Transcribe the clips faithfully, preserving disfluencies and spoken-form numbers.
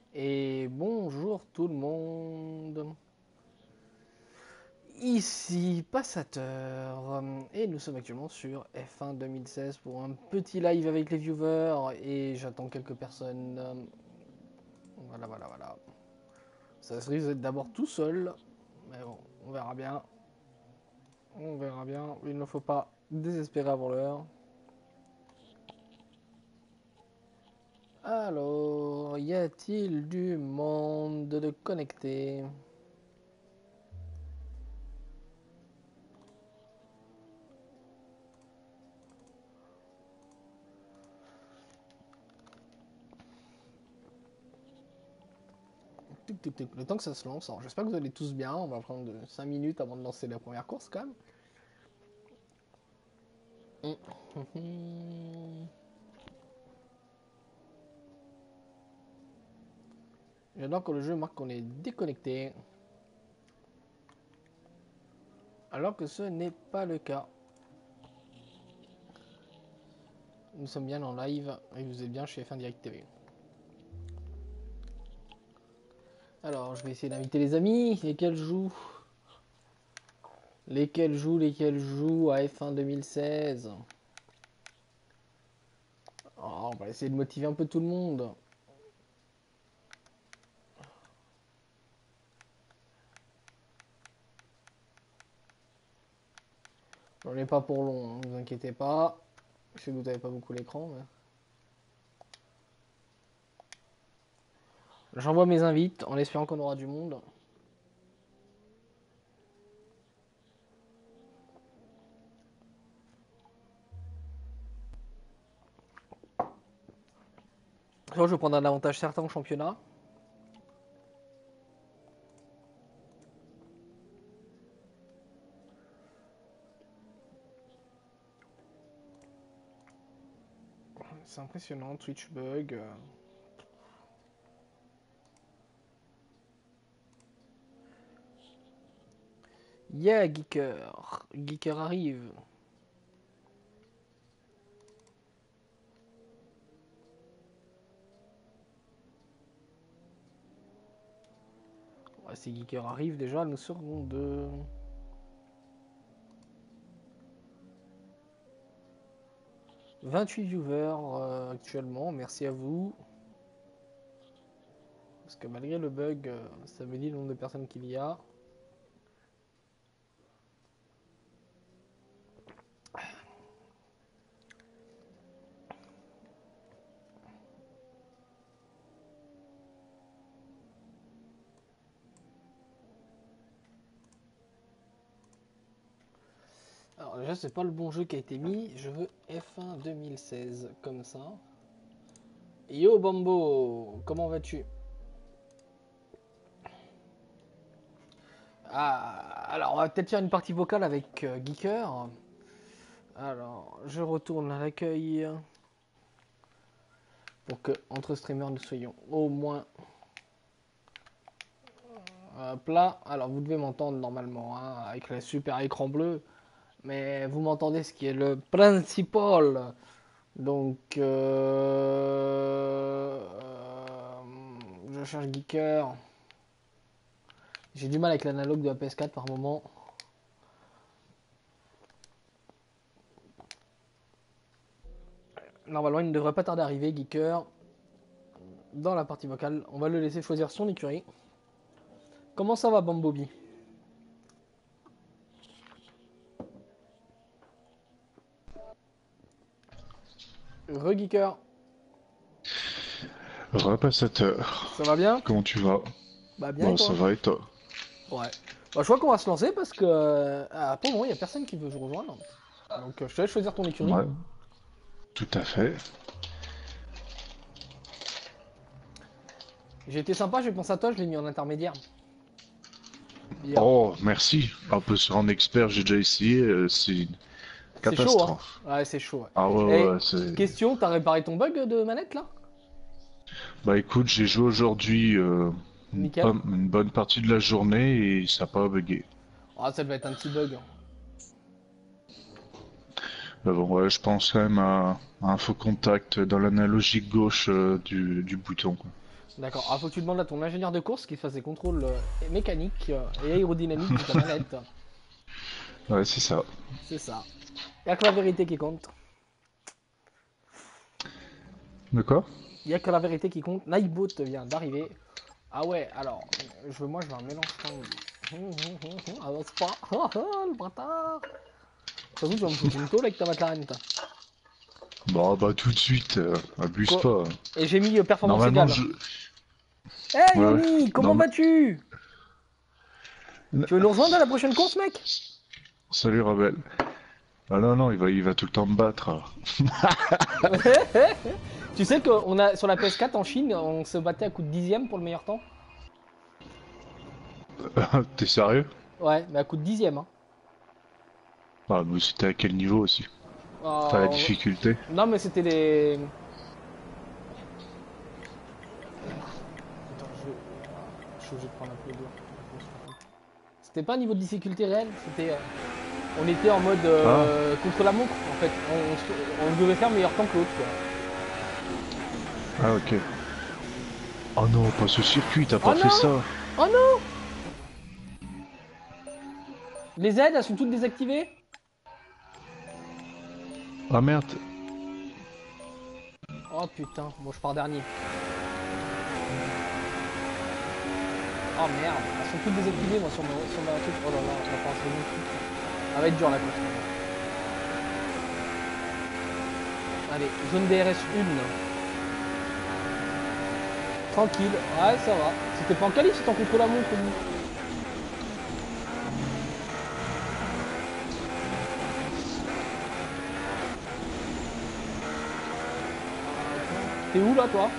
Et bonjour tout le monde. Ici Passateur et nous sommes actuellement sur F un deux mille seize pour un petit live avec les viewers et j'attends quelques personnes. Voilà, voilà, voilà. Ça se risque d'être d'abord tout seul, mais bon, on verra bien. On verra bien. Il ne faut pas désespérer avant l'heure. Alors, y a-t-il du monde de connecté? Le temps que ça se lance, alors j'espère que vous allez tous bien, on va prendre cinq minutes avant de lancer la première course quand même. J'adore que le jeu marque qu'on est déconnecté, alors que ce n'est pas le cas. Nous sommes bien en live et vous êtes bien chez F un Direct T V. Alors je vais essayer d'inviter les amis, lesquels jouent Lesquels jouent, lesquels jouent à F un deux mille seize. Oh, on va essayer de motiver un peu tout le monde. J'en ai pas pour long, ne vous inquiétez pas. Je sais que vous n'avez pas beaucoup l'écran, mais... J'envoie mes invites en espérant qu'on aura du monde. Je vais prendre un avantage certain au championnat. C'est impressionnant, Twitch bug. Yeah, Geeker. Geeker arrive. Ouais, si Geeker arrive déjà, nous serons deux. vingt-huit viewers euh, actuellement, merci à vous. Parce que malgré le bug, euh, ça me dit le nombre de personnes qu'il y a. Alors déjà c'est pas le bon jeu qui a été mis, je veux F un deux mille seize comme ça. Yo Bambo, comment vas-tu? Ah, alors on va peut-être faire une partie vocale avec euh, Geeker. Alors je retourne à l'accueil pour que entre streamers nous soyons au moins hop là. Alors vous devez m'entendre normalement hein, avec le super écran bleu, mais vous m'entendez ce qui est le principal. Donc, euh, euh, je cherche Geeker. J'ai du mal avec l'analogue de la P S quatre par moment. Normalement, il ne devrait pas tarder à arriver, Geeker. Dans la partie vocale, on va le laisser choisir son écurie. Comment ça va, Bambobi? Re-Geeker. Repassateur, Ça va bien? comment tu vas? Bah, bien et Bon, ça toi? va et toi? Ouais. Bah, je crois qu'on va se lancer parce que euh, ah, pour le moment, il n'y a personne qui veut se rejoindre. Donc, euh, je te laisse choisir ton écurie. Ouais, tout à fait. J'ai été sympa, j'ai pensé à toi, je l'ai mis en intermédiaire. Hier. Oh, merci. Un peu sur un expert, j'ai déjà essayé, euh, c'est une C'est chaud, hein? catastrophe. Ouais, c'est chaud, Ah ouais, ouais. ouais, Et c'est... question, t'as réparé ton bug de manette là? Bah écoute, j'ai joué aujourd'hui euh, une, Nickel. pomme- une bonne partie de la journée et ça n'a pas bugué. Ah, ça devait être un petit bug. Mais bon, ouais, je pense quand même à, à un faux contact dans l'analogique gauche euh, du, du bouton, quoi. D'accord, ah, faut que tu demandes à ton ingénieur de course qu'il fasse des contrôles euh, mécaniques euh, et aérodynamiques de ta manette. Ouais, c'est ça. C'est ça. Y'a que la vérité qui compte. De quoi? Y'a que la vérité qui compte. Nightbot vient d'arriver. Ah ouais, alors, je, moi je veux un mélange temps. Avance pas. Le bâtard. Surtout, tu vas me foutre une tôle avec ta McLaren. toi. Bah, bah, tout de suite, euh, abuse Quoi pas. Et j'ai mis euh, performance Normalement, égale. je. Hey Ouais, ouais. Yoni, comment Norma- vas-tu? Tu veux nous rejoindre à la prochaine course, mec? Salut, Rebelle. Ah non, non, il va, il va tout le temps me battre. Tu sais qu'on a sur la P S quatre en Chine, on se battait à coup de dixième pour le meilleur temps? T'es sérieux? Ouais, mais à coup de dixième. Hein. Ah, mais c'était à quel niveau aussi? Enfin, la Euh, difficulté. Non, mais c'était des. Attends, je... je suis obligé de prendre un peu d'eau. C'était pas un niveau de difficulté réel, c'était. euh, On était en mode Ah, euh, contre la montre en fait. On, on- on devait faire meilleur temps que l'autre. quoi. ah, ok. Oh non, pas ce circuit, t'as Oh pas fait non! ça. Oh non! Les aides, elles sont toutes désactivées? Ah merde. Oh putain, bon je pars dernier. Oh merde, elles sont toutes désactivées moi sur ma, sur ma truc. Oh là là, on va pas rentrer tout. Ça va être dur la course. Allez, zone D R S un. Tranquille, ouais ça va. C'était pas en qualif, c'était en contre la montre. Lui. T'es où là toi?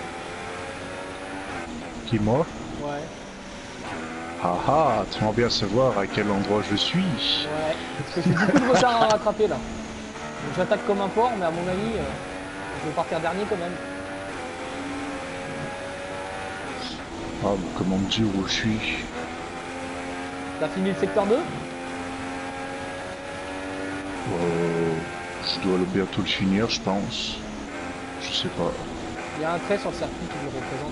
Qui, moi? Ouais, Ah ah, tu m'as bien savoir à quel endroit je suis. ouais. Parce que j'ai beaucoup de retard à rattraper là. Donc j'attaque comme un porc, mais à mon avis, euh, je vais partir dernier quand même. Ah, mais comment me dire où je suis? T'as fini le secteur deux? Euh, je dois le- bientôt le finir, je pense. Je sais pas. Il y a un trait sur le circuit qui le représente.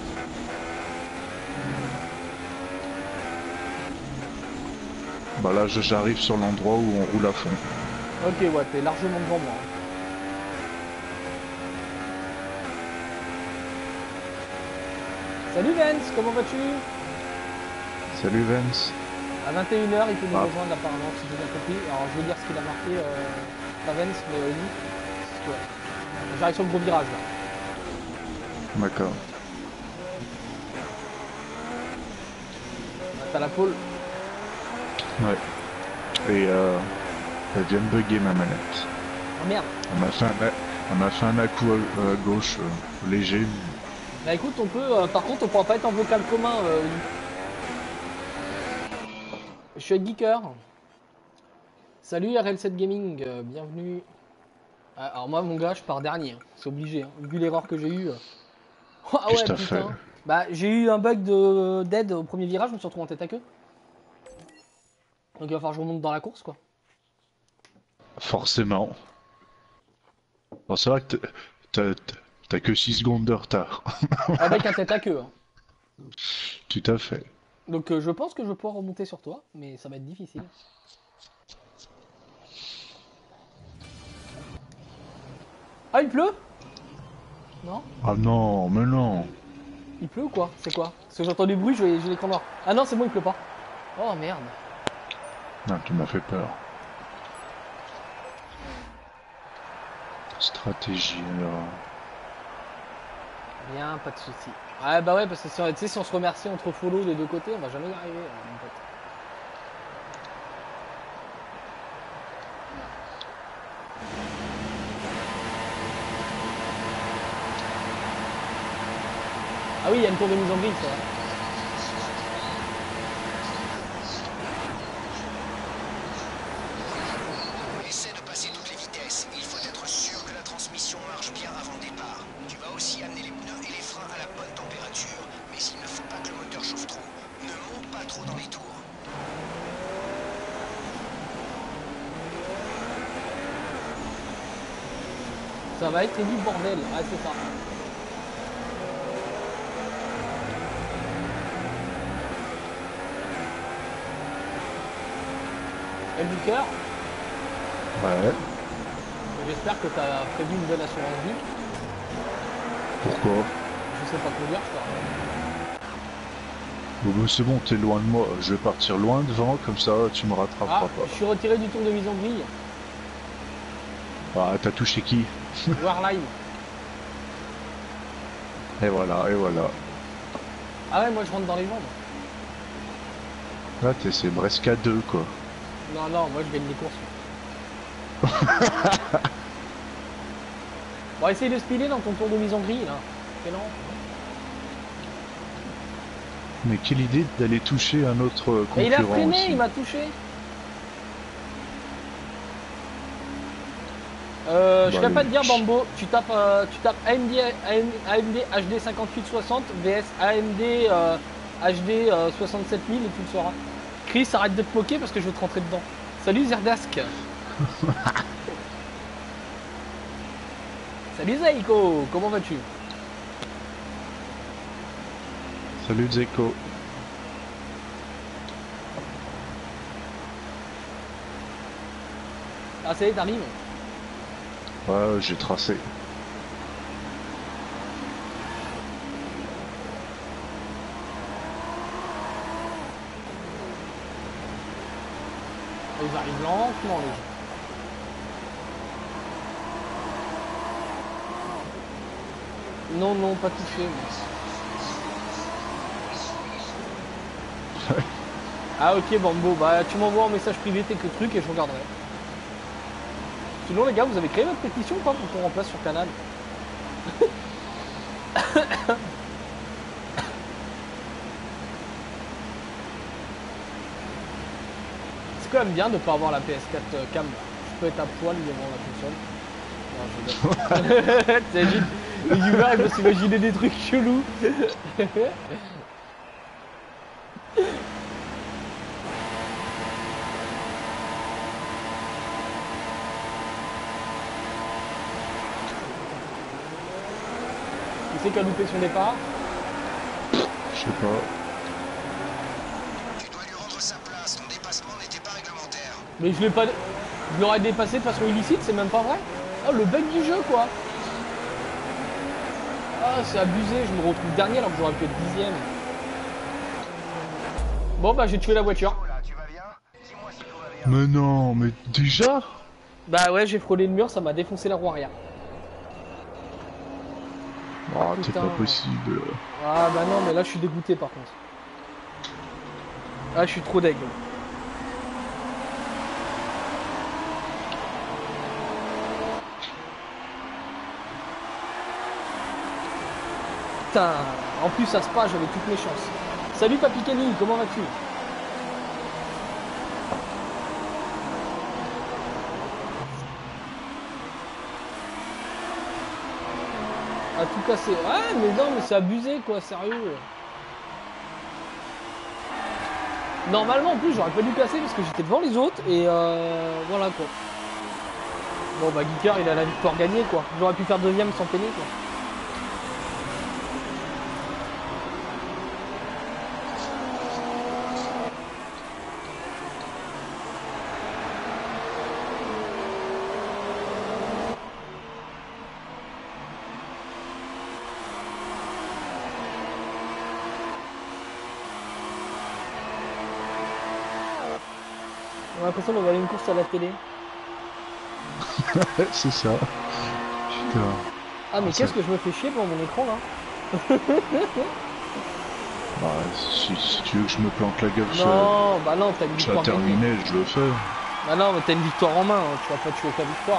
Bah là, je- j'arrive sur l'endroit où on roule à fond. Ok, ouais, t'es largement devant moi. Salut Vance, comment vas-tu? Salut Vance. À vingt et une heures, il peut nous Ah. rejoindre apparemment, si j'ai bien compris. Alors je vais dire ce qu'il a marqué, euh, pas Vance, mais vas-y. Parce que, ouais. J'arrive sur le gros virage là. D'accord. T'as la pole. Ouais. Et euh, elle vient de bugger ma manette. Oh merde. On m'a fait un, on m'a fait un à-coup à, à gauche euh, léger. Bah écoute, on peut. euh, par contre, on pourra pas être en vocal commun. euh, Oli. Je suis avec Geeker. Salut R L sept Gaming, euh, bienvenue. Ah, alors moi, mon gars, je pars dernier. hein. C'est obligé. hein. Vu l'erreur que j'ai eue. euh. Ah Qu'est-ce ouais, que t'as fait? putain. Bah j'ai eu un bug de d'aide au premier virage, je me suis retrouvé en tête à queue. Donc il va falloir que je remonte dans la course quoi. Forcément. Bon, c'est vrai que t'as- t'as t'as que six secondes de retard. Avec un tête à queue. hein. Tout à fait. Donc euh, je pense que je vais pouvoir remonter sur toi, mais ça va être difficile. Ah il pleut? Non? Ah non, mais non. Il pleut ou quoi? C'est quoi? Parce que j'entends du bruit, j'ai j'ai l'écran noir. Ah non c'est bon il pleut pas. Oh merde. Non, tu m'as fait peur. Stratégie, alors. Rien, pas de soucis. Ah bah ouais parce que si on, tu sais, si on se remercie entre follow des deux côtés, on va jamais y arriver euh, mon pote. Ah oui il y a une tour de mise en grille ça. va. Essaie de passer toutes les vitesses. Il faut être sûr que la transmission marche bien avant le départ. Tu vas aussi amener les pneus et les freins à la bonne température. Mais il ne faut pas que le moteur chauffe trop. Ne monte pas trop dans les tours. Ça va être du bordel. Ah c'est ça. Et Booker, Ouais. j'espère que tu as prévu une bonne assurance vie. Pourquoi? Je sais pas quoi dire, je te rappelle. Bon, ben, c'est bon, t'es loin de moi. Je vais partir loin devant, comme ça tu me rattraperas Ah, pas. je suis retiré du tour de mise en grille. Ah, t'as touché qui? Warline. Et voilà, et voilà. Ah ouais, moi je rentre dans les jambes. Là, t'es c'est Bresca deux, quoi. Non, non, moi je gagne les courses. Bon, essaye de speeder dans ton tour de mise en grille, là. C'est lent. Mais quelle idée d'aller toucher un autre concurrent. Mais il a freiné, aussi. il m'a touché. Euh, je Bah, serais pas le- te dire Bambo, tu tapes, euh, tu tapes A M D, A M D H D cinquante-huit soixante vs A M D euh, H D euh, soixante-sept mille et tu le sauras. Chris, arrête de te moquer parce que je vais te rentrer dedans. Salut Zerdask. Salut Zaiko, comment vas-tu? Salut Zeko. Ah ça y est, t'arrives? Ouais, j'ai tracé. Ils arrivent lentement les gens. Non, non, pas touché. Mais... ah ok Bambo, bah tu m'envoies un message privé tes que trucs et je regarderai. Sinon les gars, vous avez créé votre pétition ou pas pour qu'on remplace sur Canal? C'est quand même bien de pas avoir la P S quatre cam. Je peux être à poil devant la console. Non, je rigole. T'imagines, les viewers ils vont s'imaginer des trucs chelous. Qui c'est qui a loupé son départ? Je sais pas. Tu dois lui rendre sa place, ton dépassement n'était pas réglementaire. Mais je l'ai pas... Je l'aurais dépassé de façon illicite, c'est même pas vrai. Oh le bug du jeu quoi. Ah c'est abusé, je me retrouve dernier alors que j'aurais pu être dixième. Bon bah j'ai tué la voiture. Oh là, tu vas bien? Dis-moi si tout va bien. Mais non, mais déjà? Bah ouais j'ai frôlé le mur, ça m'a défoncé la roue arrière. Ah, c'est putain. pas possible. Ah bah non mais là je suis dégoûté par contre. Ah je suis trop deg. Putain, en plus à Spa j'avais toutes mes chances. Salut Papy Kenny, comment vas-tu? À tout casser. Ouais mais non mais c'est abusé quoi, sérieux. Normalement en plus j'aurais pas dû casser parce que j'étais devant les autres et euh, voilà quoi. Bon bah Geeker il a la victoire gagnée quoi. J'aurais pu faire deuxième sans peiner quoi. On a l'impression de regarder une course à la télé. C'est ça. Putain. Ah mais Ah, qu'est-ce ça- que je me fais chier devant mon écran là. Bah, si, si tu veux que je me plante la gueule sur Non, bah non, t'as une sur la victoire gagnée. terminée, je le fais. Bah non, mais t'as une victoire en main, hein. Tu vas pas tuer ta victoire.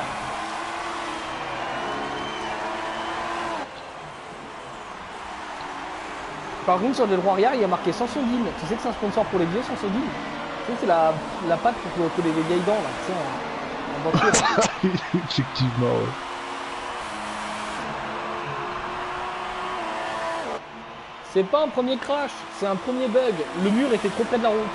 Par contre, sur le droit arrière, il y a marqué Sansodine. Tu sais que c'est un sponsor pour les vieux, Sansodine? Tu sais, c'est la, la pâte pour coller les vieilles dents, là, tu sais, en, en voiture. Effectivement, ouais. C'est pas un premier crash, c'est un premier bug. Le mur était trop près de la route.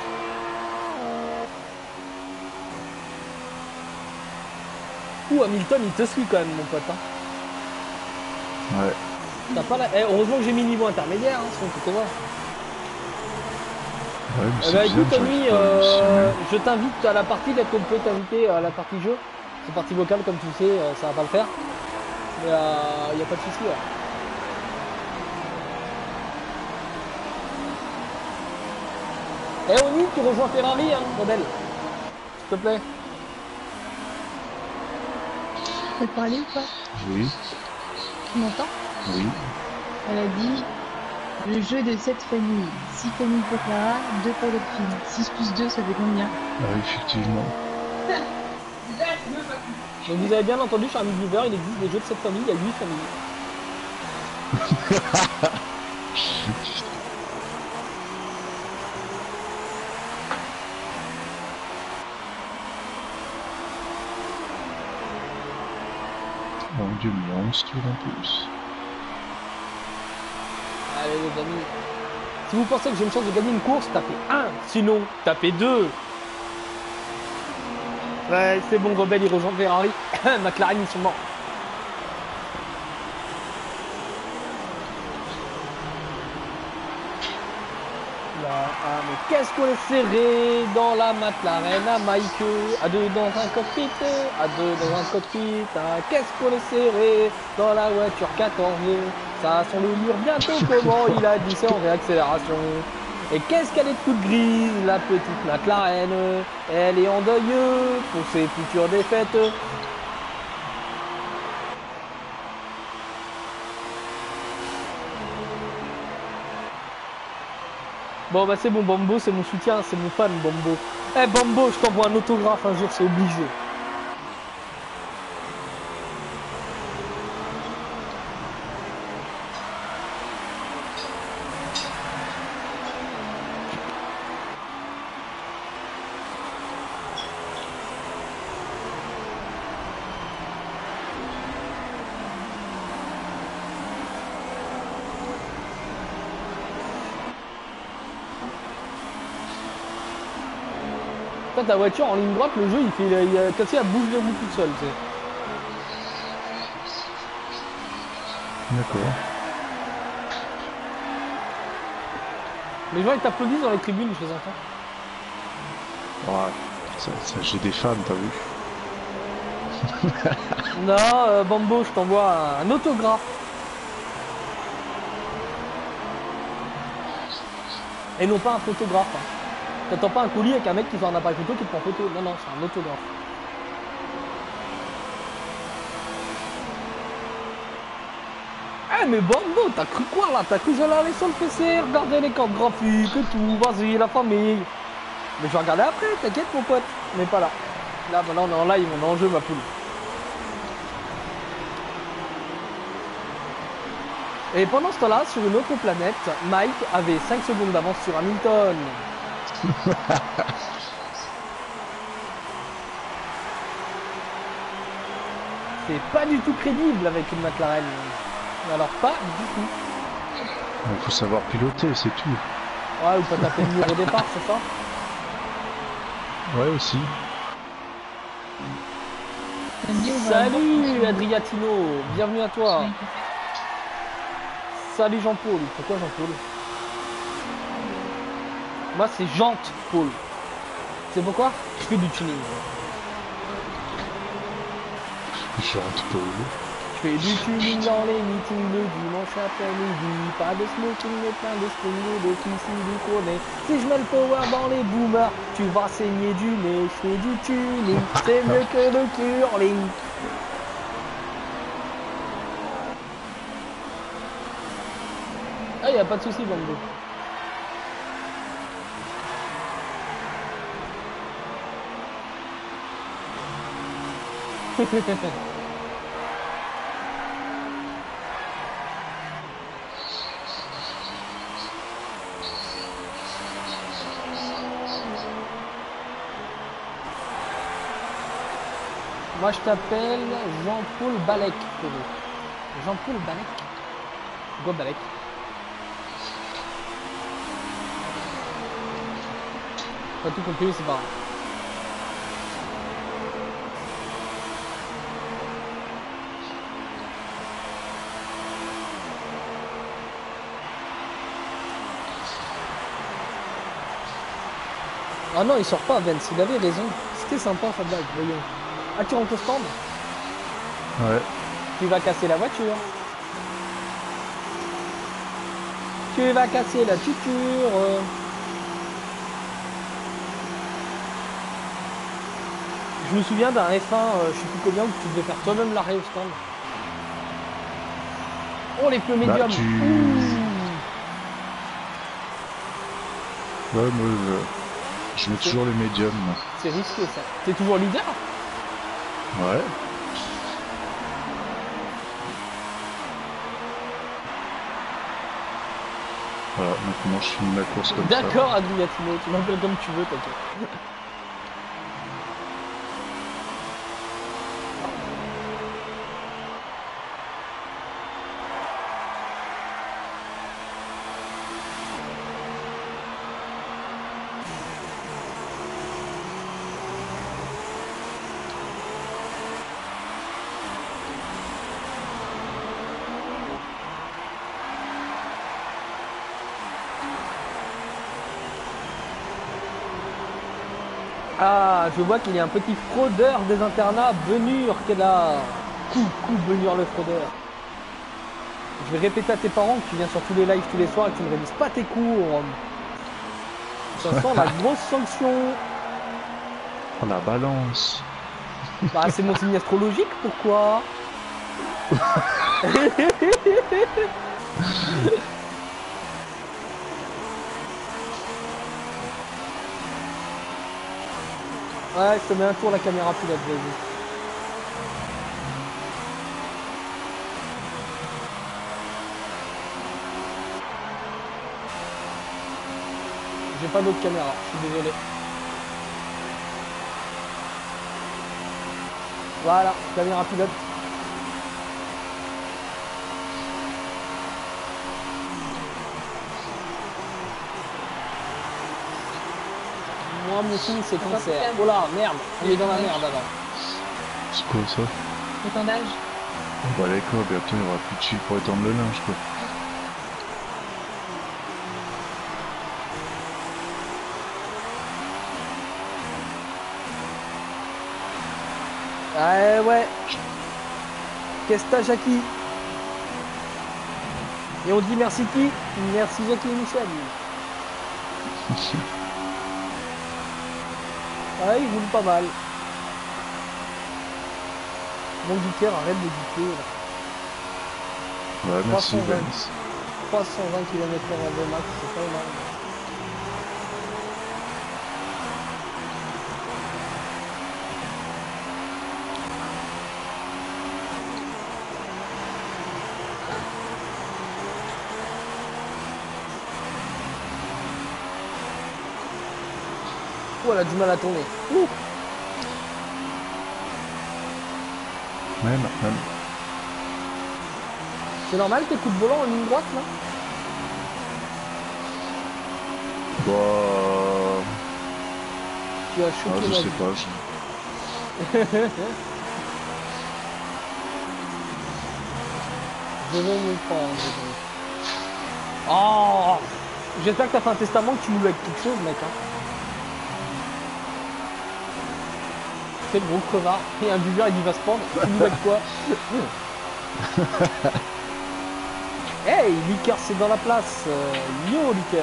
Ouh, Hamilton, il te suit quand même, mon pote. Hein. Ouais. T'as pas la... Eh, heureusement que j'ai mis niveau intermédiaire, hein, sinon tu te vois. Ouais, mais Eh c'est bah bizarre, écoute, j'arrive Ami, pas à me euh, missionner. je t'invite à la partie, dès qu'on peut t'inviter à la partie jeu. C'est partie vocale, comme tu sais, euh, ça va pas le faire. Mais il euh, n'y a pas de souci. Ouais. Eh Oni, tu rejoins Ferrari, hein, rebelle. S'il te plaît. Je peux parler ou pas? Oui, Tu m'entends? oui. Elle a dit le jeu de sept familles. six familles pour Clara, deux pour Delphine. six plus deux, ça fait combien? Ah, effectivement. Donc vous avez bien entendu, cher ami viewer, il existe des jeux de cette famille, il y a huit familles. Mon dieu, mais il y a onze tours en plus. Allez les amis. Si vous pensez que j'ai une chance de gagner une course, tapez un. Sinon, tapez deux. Ouais, c'est bon, rebelle, il rejoint Ferrari. McLaren, ils sont morts. Là, ah, mais qu'est-ce qu'on est serré dans la McLaren à Mike, à deux dans un cockpit, à deux dans un cockpit, hein. Qu'est-ce qu'on est serré dans la voiture quatorze, ça sent le mur bientôt, comment il a dit c'est en réaccélération. Et qu'est-ce qu'elle est toute grise, la petite McLaren, elle est en deuil pour ses futures défaites. Bon bah c'est bon, Bambo, c'est mon soutien, c'est mon fan, Bambo. Eh Bambo, je t'envoie un autographe un jour, c'est obligé. En fait, ta voiture en ligne droite, le jeu il fait, il a cassé la bouche des roues toute seule, tu sais. D'accord. Les gens ils t'applaudissent dans les tribunes, je les entends. Ouais. Ça, ça, j'ai des fans, t'as vu? Non, euh, Bambo, je t'envoie un, un autographe. Et non pas un photographe. Hein. T'attends pas un colis avec un mec qui fait un appareil photo qui te prend photo. Non, non, c'est un autographe. Eh mais Bambo, t'as cru quoi là? T'as cru que j'allais aller sur le P C, regarder les cartes graphiques et tout, vas-y, la famille. Mais je vais regarder après, t'inquiète mon pote. Mais pas là. Là, maintenant on est en live, on est en jeu ma poule. Et pendant ce temps-là, sur une autre planète, Mike avait cinq secondes d'avance sur Hamilton. C'est pas du tout crédible avec une McLaren. Alors pas du tout. Il faut savoir piloter, c'est tout. Ouais, ou pas taper le mur au départ, c'est ça? Ouais, aussi. Salut Adriatino, bienvenue à toi. Salut Jean-Paul. Pourquoi Jean-Paul? Moi c'est Jean-Paul. C'est pourquoi? Je fais du tuning. Jean-Paul. Je fais du tuning dans les meetings le dimanche après-midi. Pas de smoking mais plein de string et de kissing du cornet. Si je mets le power dans les boomers, tu vas saigner du nez. Je fais du tuning, c'est mieux que le curling. Ah, y a pas de souci, Bambo. Moi je t'appelle Jean-Paul Balek. Jean-Paul Balek. Quoi Balek? Pas tout compris, c'est pas grave. Ah non, il sort pas, Vance, il avait raison. C'était sympa sa blague, voyons. Ah, tu rentres au stand? Ouais. Tu vas casser la voiture. Tu vas casser la tuture. Je me souviens d'un F un, euh, je sais plus combien, où tu devais faire toi-même l'arrêt au stand. Oh, les pneus médiums. Bah, tu... Ouais, moi, je, je mets toujours les médiums. moi. C'est risqué ça. T'es toujours leader? Ouais. Voilà, maintenant je finis ma course comme ça. D'accord, Adriatino, tu m'appelles comme tu veux, t'inquiète. Ah, je vois qu'il y a un petit fraudeur des internats, Benur, qui est là. Coucou, Benur le fraudeur. Je vais répéter à tes parents que tu viens sur tous les lives tous les soirs et que tu ne révises pas tes cours. Ça sent la grosse sanction. Oh, la balance. Bah, c'est mon signe astrologique, pourquoi? Ouais, je te mets un tour la caméra pilote, vas-y. J'ai pas d'autre caméra, je suis désolé. Voilà, caméra pilote. Moi, mon signe, c'est cancer. Oh là, merde, on est dans la merde alors. C'est quoi ça? Étendage. Bah d'accord, bientôt il y aura plus de fil pour étendre le linge quoi. Ouais, ouais. Qu'est-ce que t'as, Jackie? Et on dit merci qui? Merci Jackie et Michel. Ah, il roule pas mal. Mon geeker, arrête de geeker. Ouais, merci trois cent vingt. Vance. trois cent vingt kilomètres heure en max, c'est pas énorme. Oh, elle a du mal à tourner. Ouh. Même, même. C'est normal tes coups de volant en ligne droite là? Bah... Tu as Ah, choqué je ma sais vie. pas. Je... Je vais me prendre. Oh, j'espère que t'as fait un testament que tu nous avec quelque chose, mec. Hein. Quel gros crevard. Et un buveur, il dit va se prendre. Tu nous avec quoi? Hey, Liqueur, c'est dans la place. Euh, yo, Liqueur.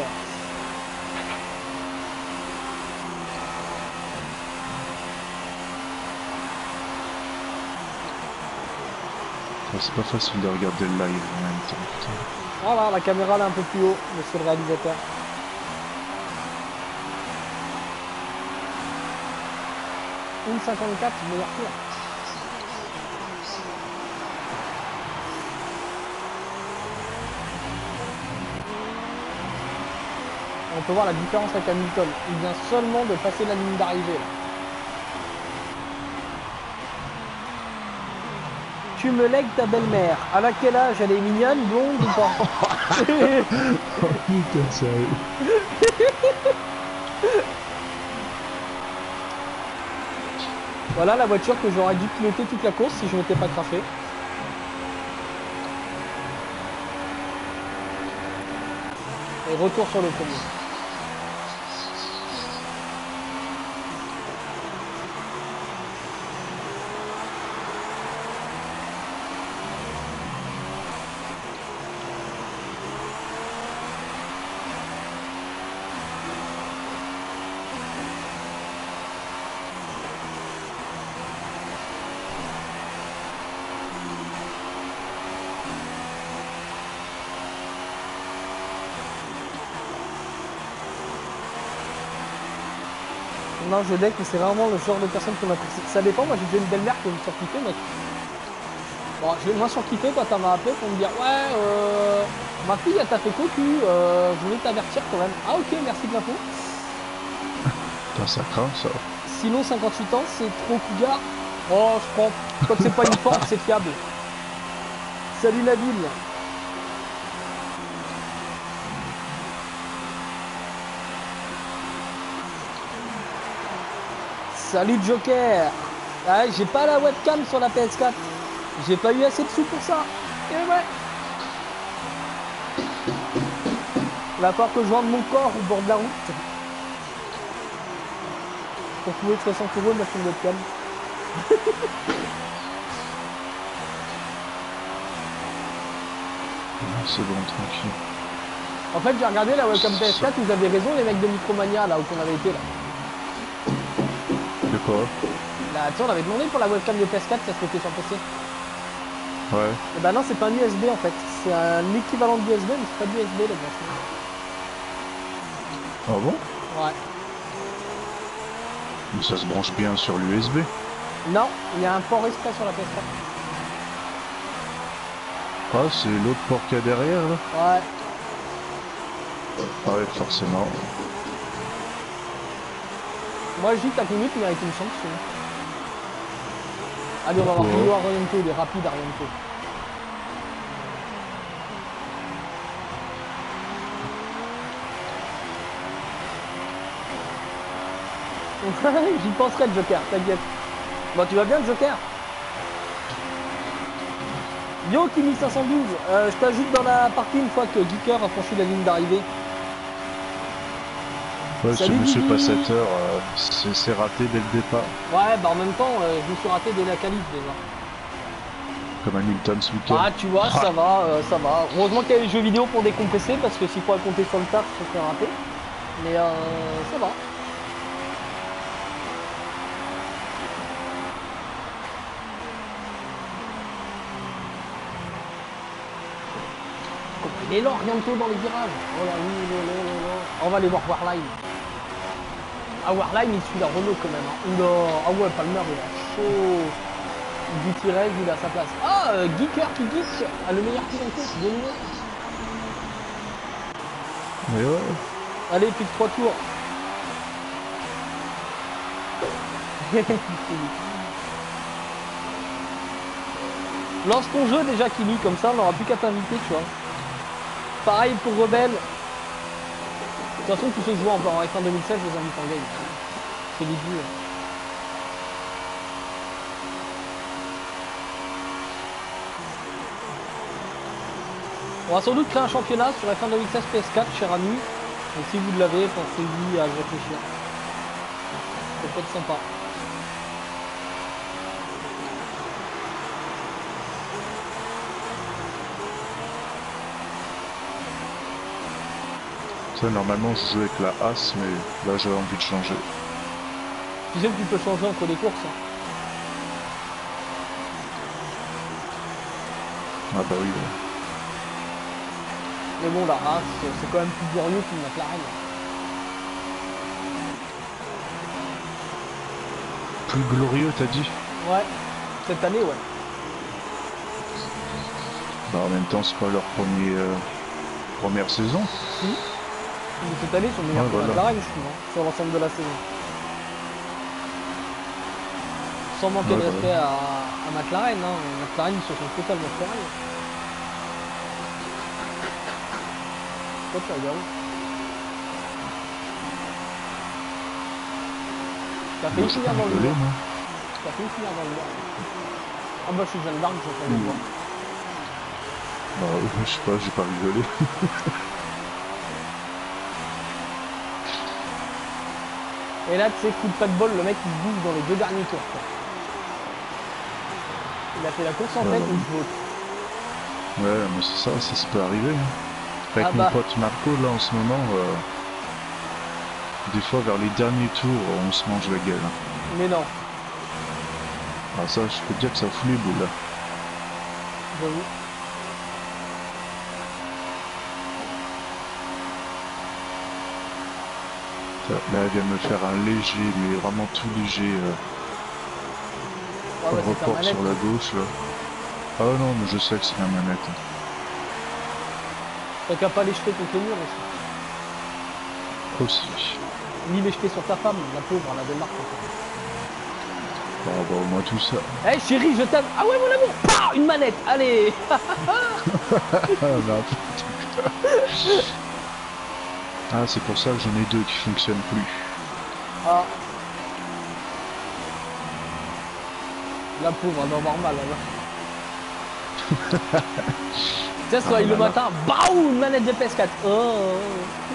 C'est pas facile de regarder le live en même temps, putain. Voilà, la caméra là un peu plus haut, monsieur le réalisateur. une cinquante-quatre, meilleur tour. On peut voir la différence avec Hamilton. Il vient seulement de passer la ligne d'arrivée là. Tu me lègues ta belle-mère. À la quel âge? Elle est mignonne, blonde ou pas? Oh putain, sérieux. Voilà la voiture que j'aurais dû piloter toute la course si je m'étais pas craché. Et retour sur le premier. Non, je deck, mais c'est vraiment le genre de personne qu'on apprécie. Ça dépend, moi j'ai déjà une belle-mère qui me surkiffé, mec. Bon, je vais moins surkiffer quand elle m'a appelé pour me dire ouais, euh, ma fille elle t'a fait cocu, euh, je voulais t'avertir quand même. Ah ok, merci de l'info. Putain, ça craint ça. Sinon cinquante-huit ans, c'est trop cougar. Oh, je prends. Quand c'est pas une forme, c'est fiable. Salut Nabil. Salut Joker. Ah, j'ai pas la webcam sur la P S quatre. J'ai pas eu assez de sous pour ça. Et ouais. Il va falloir que je vende mon corps au bord de la route. Pour trouver soixante euros de m'acheter une webcam. C'est bon, tranquille. En fait, j'ai regardé la webcam P S quatre, ils avaient raison, les mecs de Micromania, là où on avait été là. De quoi? Là, tu sais, on avait demandé pour la webcam de P S quatre, ça se mettait sur P C. Ouais. Et bah non, c'est pas un U S B en fait. C'est un équivalent de U S B, mais c'est pas du U S B le branchement. Ah bon? Ouais. Mais ça se branche bien sur l'U S B. Non, il y a un port exprès sur la P S quatre. Ah, c'est l'autre port qu'il y a derrière là? Ouais. Ouais, forcément. Moi je dis que la limite mérite une sanction. Allez, on va voir Ouais. Clio Ariento, des rapides Ariento. J'y penserai le Joker, t'inquiète. Bon, tu vas bien le Joker? Yo Kimi cinq cent douze, euh, je t'ajoute dans la partie une fois que Geeker a franchi la ligne d'arrivée. Ouais, ce Salut, monsieur Didi. passateur, euh, c'est c'est raté dès le départ. Ouais, bah en même temps, euh, je me suis raté dès la qualif déjà. Comme Hamilton ce week-end. Ah, tu vois, ça va, euh, ça va. Heureusement qu'il y a les jeux vidéo pour décompresser, parce que s'il faut compter sur le taf, ça serait raté. Mais euh, ça va. Il est là, Ariento dans les virages. Oh là, oui, là, là, là, là. On va aller voir Warline. Ah, Warline, il suit la Renault quand même. Hein. Oula. Ah ouais, Palmer, il est chaud. Gutiérrez, il a sa place. Ah, euh, Geeker qui geek. Ah, le meilleur pilote, de nouveau. Mais ouais. Allez, plus que trois tours. Lance ton jeu déjà, Kimi, comme ça on n'aura plus qu'à t'inviter, tu vois. Pareil pour Rebelle. De toute façon, tous ceux joueurs en F un deux mille seize, je les invite en game. C'est l'idée. On va sans doute créer un championnat sur F un deux mille seize P S quatre, cher ami. Donc si vous l'avez, pensez-y à y réfléchir. Ça peut être sympa. Ça, normalement, je joue avec la As, mais là, j'avais envie de changer. Tu sais que tu peux changer entre les courses. Hein. Ah bah oui, ouais. Mais bon, la race, c'est quand même plus glorieux qu'une McLaren. Plus glorieux, t'as dit? Ouais, cette année, ouais. Bah en même temps, c'est pas leur premier, euh, première saison. Si. Mais cette année, ils sont meilleurs Ouais, que voilà. McLaren, je trouve, hein, sur l'ensemble de la saison. Sans manquer Ouais, de bah respect à, à McLaren, hein. McLaren, ils se sont totalement ferrés. Toi, tu regardes. T'as failli Moi, j'ai finir pas dans le rigolé, mur. moi. T'as failli finir dans le mur. Ah bah, je suis Jeanne d'Arc, je fais le voir. Bah, euh, je sais pas, j'ai pas rigolé. Et là, tu sais, coup de pas de bol, le mec il se bouge dans les deux derniers tours. Quoi. Il a fait la course en Ouais, tête ouais. ou je vote. Ouais, mais c'est ça, ça se peut arriver. Hein. Avec Ah mon bah. pote Marco, là, en ce moment, euh, des fois, vers les derniers tours, on se mange la gueule. Hein. Mais non, Ah ça, je peux te dire que ça fout les boules, là. j'avoue. Là, elle vient de me faire un léger, mais vraiment tout léger, euh, Ouais, ouais, c'est ta report manette. sur la gauche, là. Ah non, mais je sais que c'est la manette. T'as qu'à pas les jeter contre les murs aussi. Aussi. Ni les jeter sur ta femme, la pauvre, elle a des marques encore. Bah, bah, au moins tout ça. Eh hey, chérie, je t'aime. Ah ouais, mon amour. Pah, une manette, allez. Ah, ah c'est pour ça que j'en ai deux qui fonctionnent plus. Ah. La pauvre, elle doit avoir mal, là. Tiens, se réveille le matin, baou, une manette de P S quatre. Oh, oh, oh.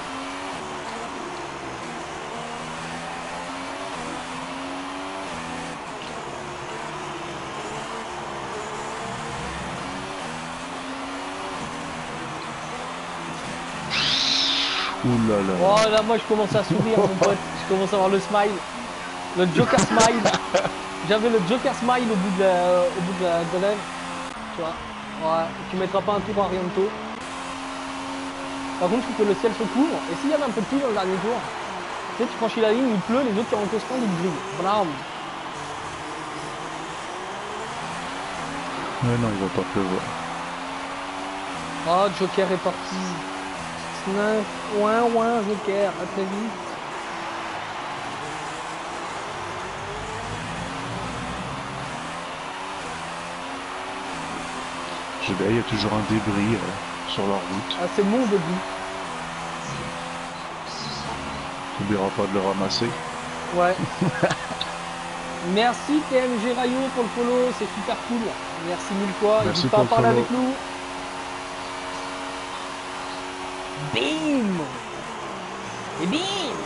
Ouh là là. Oh là, moi je commence à sourire, mon pote. Je commence à avoir le smile. Le Joker smile. J'avais le Joker smile au bout de la, au bout de la, de la lèvre. Tu vois. Ouais, tu mettras pas un tour à Rianto. Par contre, il faut que le ciel se couvre. Et s'il y avait un peu de pluie dans le dernier tour, tu sais, tu franchis la ligne, il pleut, les autres qui rentrent au stand, ils brillent. Blam. Mais non, il va pas pleuvoir. Oh, Joker est parti. Snap, ouin, ouin, Joker, à très vite. Je vais, il y a toujours un débris euh, sur leur route. Ah, c'est mon début. N'oubliera pas de le ramasser. Ouais. Merci T M G Rayo pour le follow, c'est super cool. Merci mille fois. Merci N'hésite pas à pour le parler follow. avec nous. Bim. Et bim.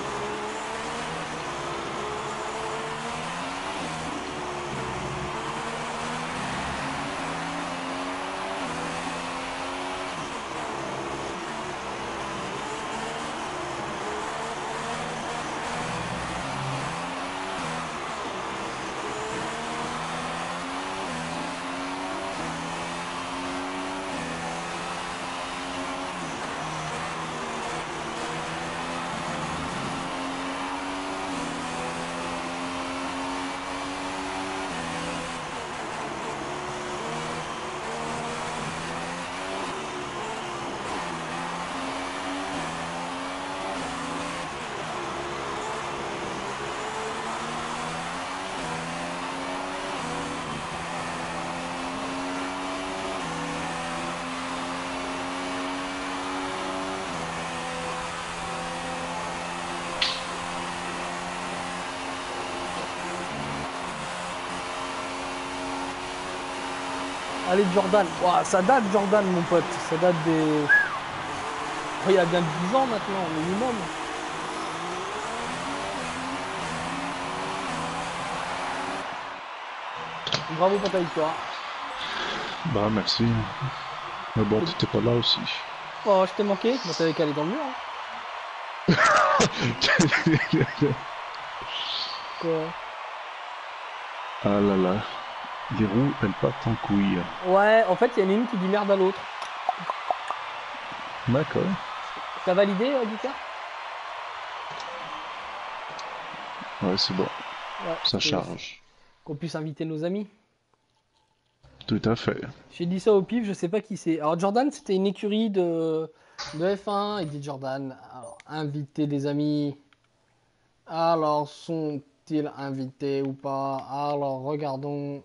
Allez Jordan, wow, ça date Jordan mon pote, ça date des... Oh, il y a bien dix ans maintenant, minimum. Bravo pour ta victoire. Bah merci. Mais bon, t'étais pas là aussi. Oh, je t'ai manqué, bah t'avais qu'à aller dans le mur. Hein. Quoi? Ah là là. Les roues, elles partent en couille. Ouais, en fait, il y en a une qui dit merde à l'autre. D'accord. T'as validé, euh, Guitar? Ouais, c'est bon. Ouais, Ça charge. Qu'on puisse inviter nos amis. Tout à fait. J'ai dit ça au pif, je sais pas qui c'est. Alors Jordan, c'était une écurie de, de F un. Il dit Jordan, alors, inviter des amis. Alors, sont-ils invités ou pas? Alors, regardons.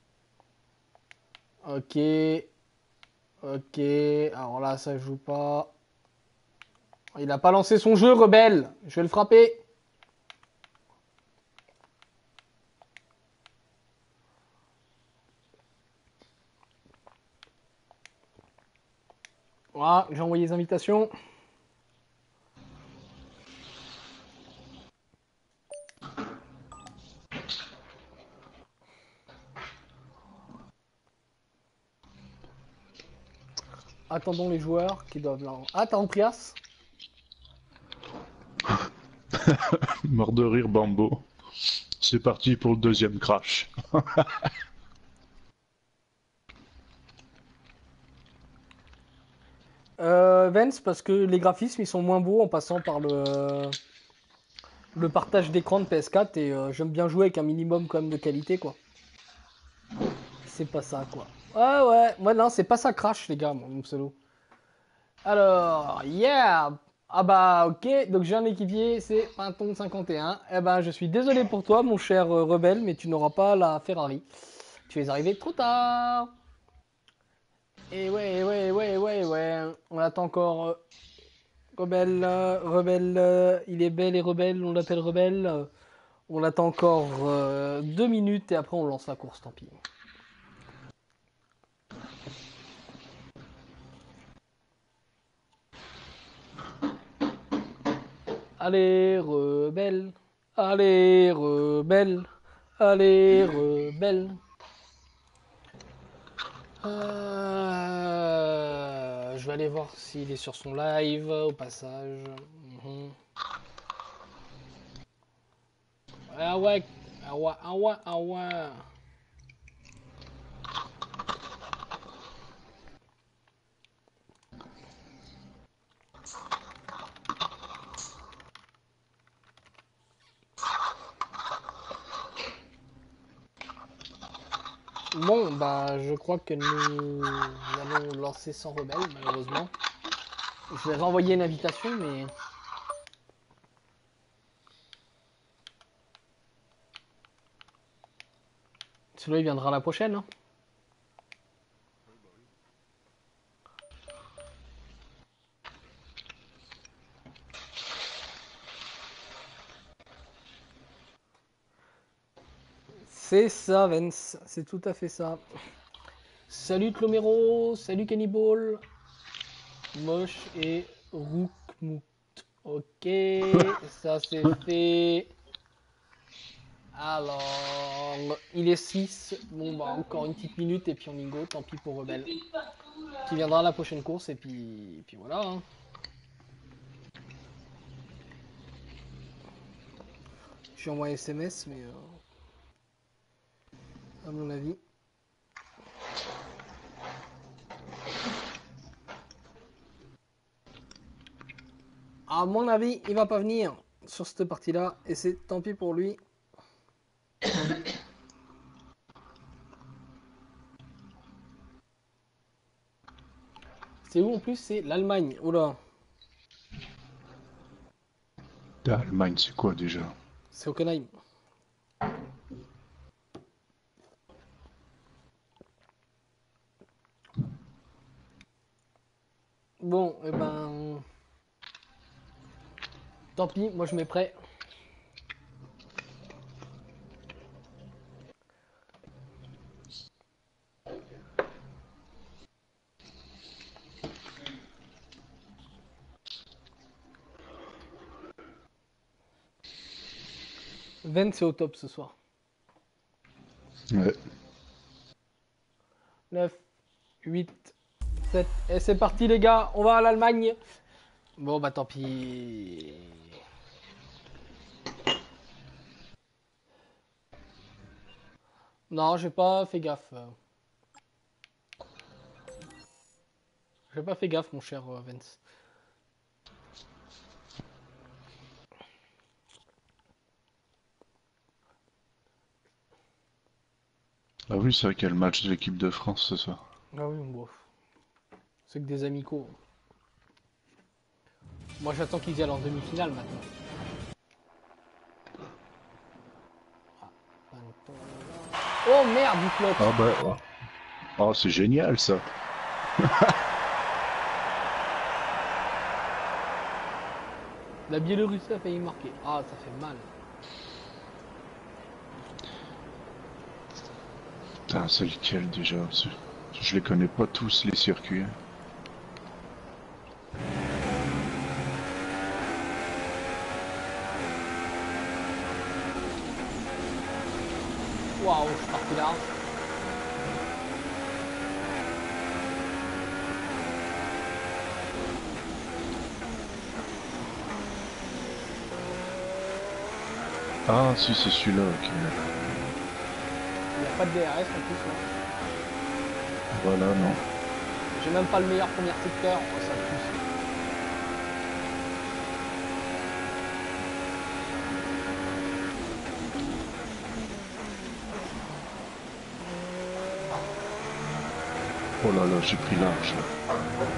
Ok. Ok. Alors là, ça joue pas. Il a pas lancé son jeu, rebelle. Je vais le frapper. Voilà, j'ai envoyé les invitations. Attendons les joueurs qui doivent là. Ah, t'as Amprias? Mort de rire, Bambo. C'est parti pour le deuxième crash. Euh, Vence, parce que les graphismes ils sont moins beaux en passant par le le partage d'écran de P S quatre et euh, j'aime bien jouer avec un minimum quand même de qualité, quoi. C'est pas ça, quoi. Ouais, ouais, ouais, non, c'est pas ça crash, les gars, mon pseudo. Alors, yeah! Ah bah, ok, donc j'ai un équipier, c'est Pinton cinquante et un. Eh ben, je suis désolé pour toi, mon cher euh, rebelle, mais tu n'auras pas la Ferrari. Tu es arrivé trop tard. Et ouais, ouais, ouais, ouais, ouais. On attend encore. euh, Rebelle, euh, rebelle, euh, il est bel et rebelle, on l'appelle rebelle. euh, On attend encore euh, deux minutes et après on lance la course, tant pis. Allez, rebelle. Allez, rebelle. Allez, rebelle. Euh, Je vais aller voir s'il est sur son live au passage. Mhm. Ah ouais, ah ouais, ah ouais, ah ouais. Bon, bah, je crois que nous allons lancer sans rebelle, malheureusement. Je vais renvoyer une invitation, mais... Celui-là, il viendra la prochaine, hein. C'est ça, Vance. C'est tout à fait ça. Salut Clomero, salut Cannibal. Moche et Roukmout. Ok, ça c'est fait. Alors, il est six. Bon, bah, encore une petite minute et puis on y go. Tant pis pour Rebelle. Qui viendra à la prochaine course et puis, et puis voilà. Hein. Je envoie un S M S, mais euh, à mon avis. À mon avis, il va pas venir sur cette partie-là et c'est tant pis pour lui. C'est où en plus? C'est l'Allemagne. Oula. L'Allemagne, c'est quoi déjà? C'est Hockenheim. Bon, et eh ben... Tant pis, moi je mets prêt. vingt, c'est au top ce soir. Ouais. neuf, huit, sept, et c'est parti les gars, on va à l'Allemagne. Bon bah tant pis. Non, j'ai pas fait gaffe. J'ai pas fait gaffe mon cher euh, Vance. Ah oui, c'est vrai qu'il y a le match de l'équipe de France ce soir. Ah oui, bon. C'est que des amicaux. Moi j'attends qu'ils y aillent en demi-finale maintenant. Oh merde, du flot. Ah bah... Oh, c'est génial ça. La Biélorussie a failli marquer. Ah, ça fait mal. Putain, c'est lequel déjà? Je les connais pas tous les circuits. Waouh, je suis parti là. Ah si, c'est celui-là, ok. Il n'y a pas de D R S en plus. Hein. Voilà, non. J'ai même pas le meilleur premier secteur. Oh, ça pousse. Oh là là, j'ai pris large là.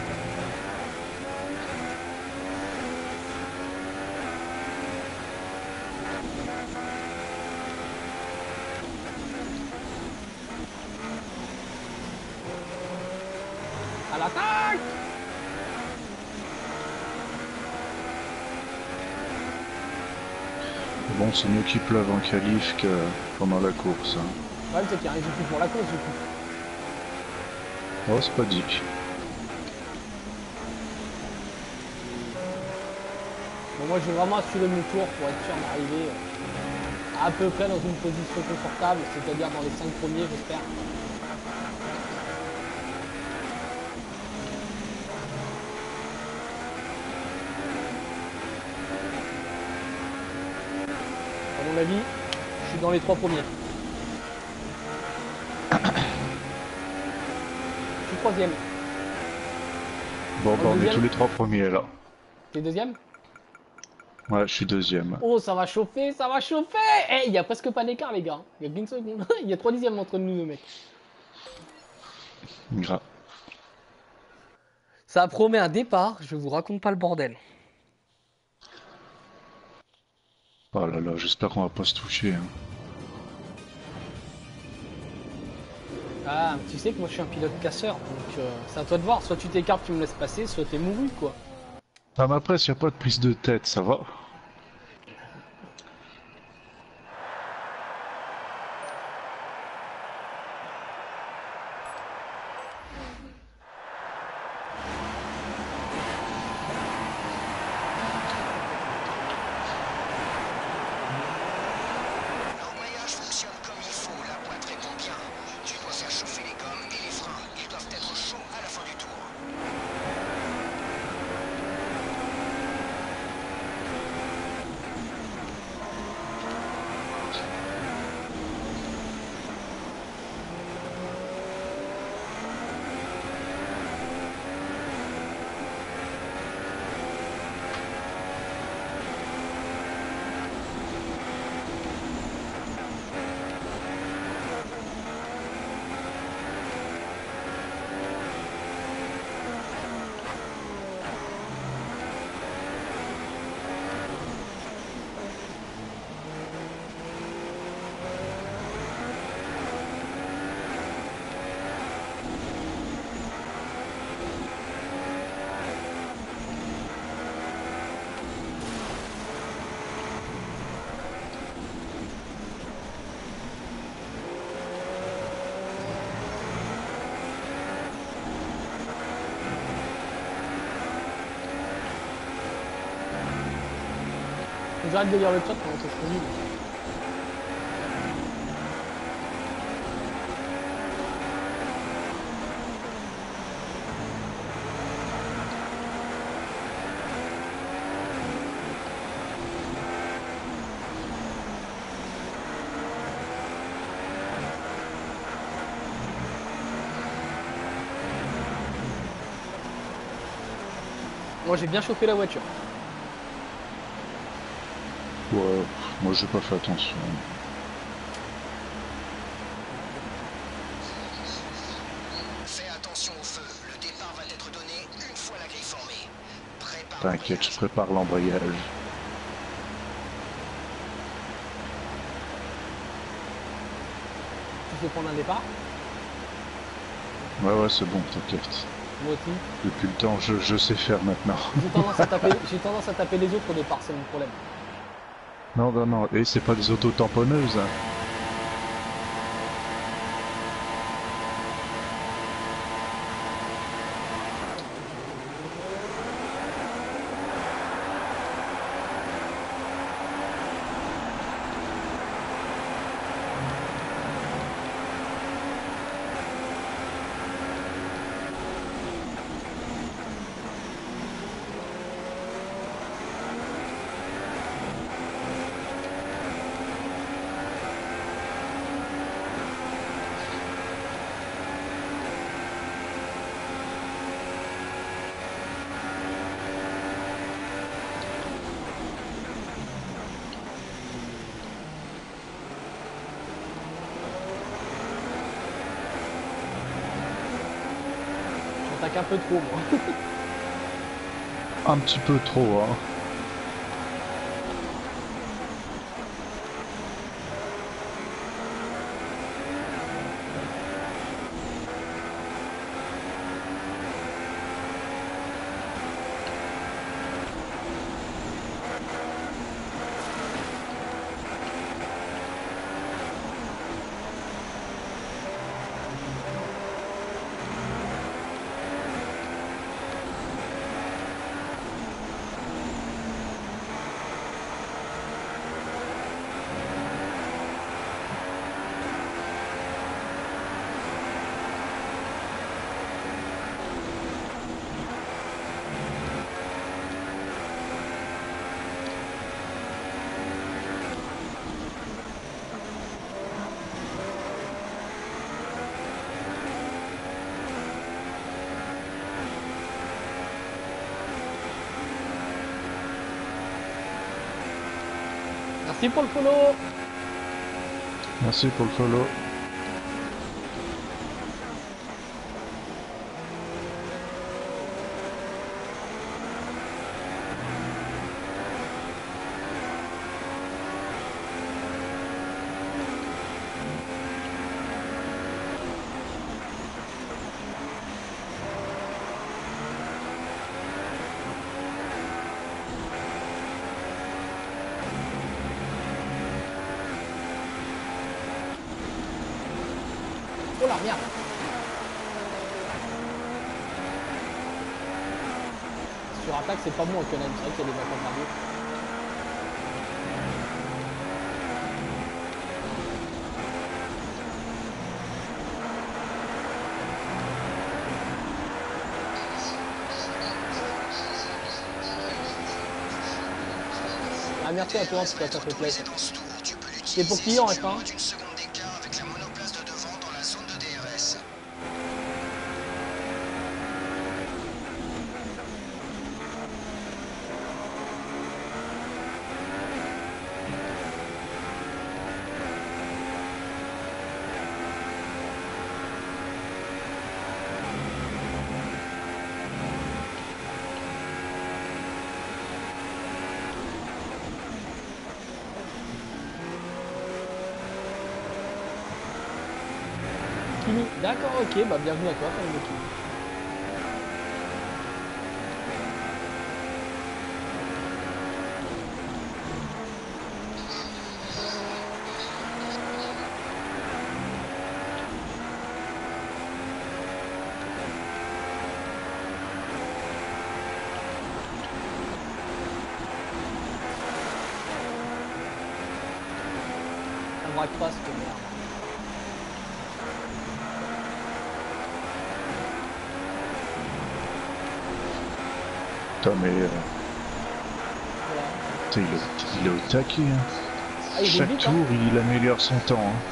À l'attaque! Bon, c'est mieux qu'il pleuve en qualif que pendant la course. Hein. Ouais, c'est qu'il arrive plus pour la course du coup. Oh, c'est pas dit. Bon, moi, j'ai vraiment assuré mon tour pour être sûr d'arriver à peu près dans une position confortable, c'est-à-dire dans les cinq premiers, j'espère. À mon avis, je suis dans les trois premiers. Je suis troisième. Bon, En bah on est deuxième tous les trois premiers là. T'es deuxième? Ouais, je suis deuxième. Oh, ça va chauffer, ça va chauffer! Eh, il y a presque pas d'écart, les gars. Il y a qu'une seconde. Il y a trois dixièmes entre nous deux, mecs. Gras. Ça promet un départ, je vous raconte pas le bordel. Oh là là, j'espère qu'on va pas se toucher. Hein. Ah, tu sais que moi je suis un pilote casseur, donc euh, c'est à toi de voir. Soit tu t'écartes, tu me laisses passer, soit t'es mouru, quoi. Ah, mais après, s'il n'y a pas de prise de tête, ça va. L'embrayage fonctionne comme il faut, la boîte répond bien. Tu dois faire chauffer les gommes et les freins. Ils doivent être chauds à la fin du tour. J'arrête de lire le chat pendant que je conduis. Moi j'ai bien chauffé la voiture. Ouais, moi j'ai pas fait attention. Fais attention au feu. Le départ va être donné une fois la grille formée. Prépare T'inquiète, je l'embrayage. prépare l'embrayage. Tu fais prendre un départ. Ouais, ouais, c'est bon, t'inquiète. Moi aussi. Depuis le temps, je, je sais faire maintenant. J'ai tendance à taper, j'ai tendance à taper les autres au départ, c'est mon problème. Non, non, non, et c'est pas des auto-tamponneuses. Hein. craque un peu trop, moi. Un petit peu trop, hein. Merci pour le follow. Merci pour le follow. Oh la merde. Sur attaque, c'est pas bon au Conan, c'est vrai qu'il y a des attaques radio. Ah merci à toi en tout cas, ça fait plaisir. C'est pour qui en F un? D'une seconde d'écart avec la monoplace de devant dans la zone de D R S. Kimi. D'accord, ok, bah bienvenue à toi, Kimi. On braque pas cette merde. Putain, mais euh, Voilà. putain, il, est, il est au taquet. Hein. Ah, il est Chaque vite, tour, hein. il améliore son temps. Hein.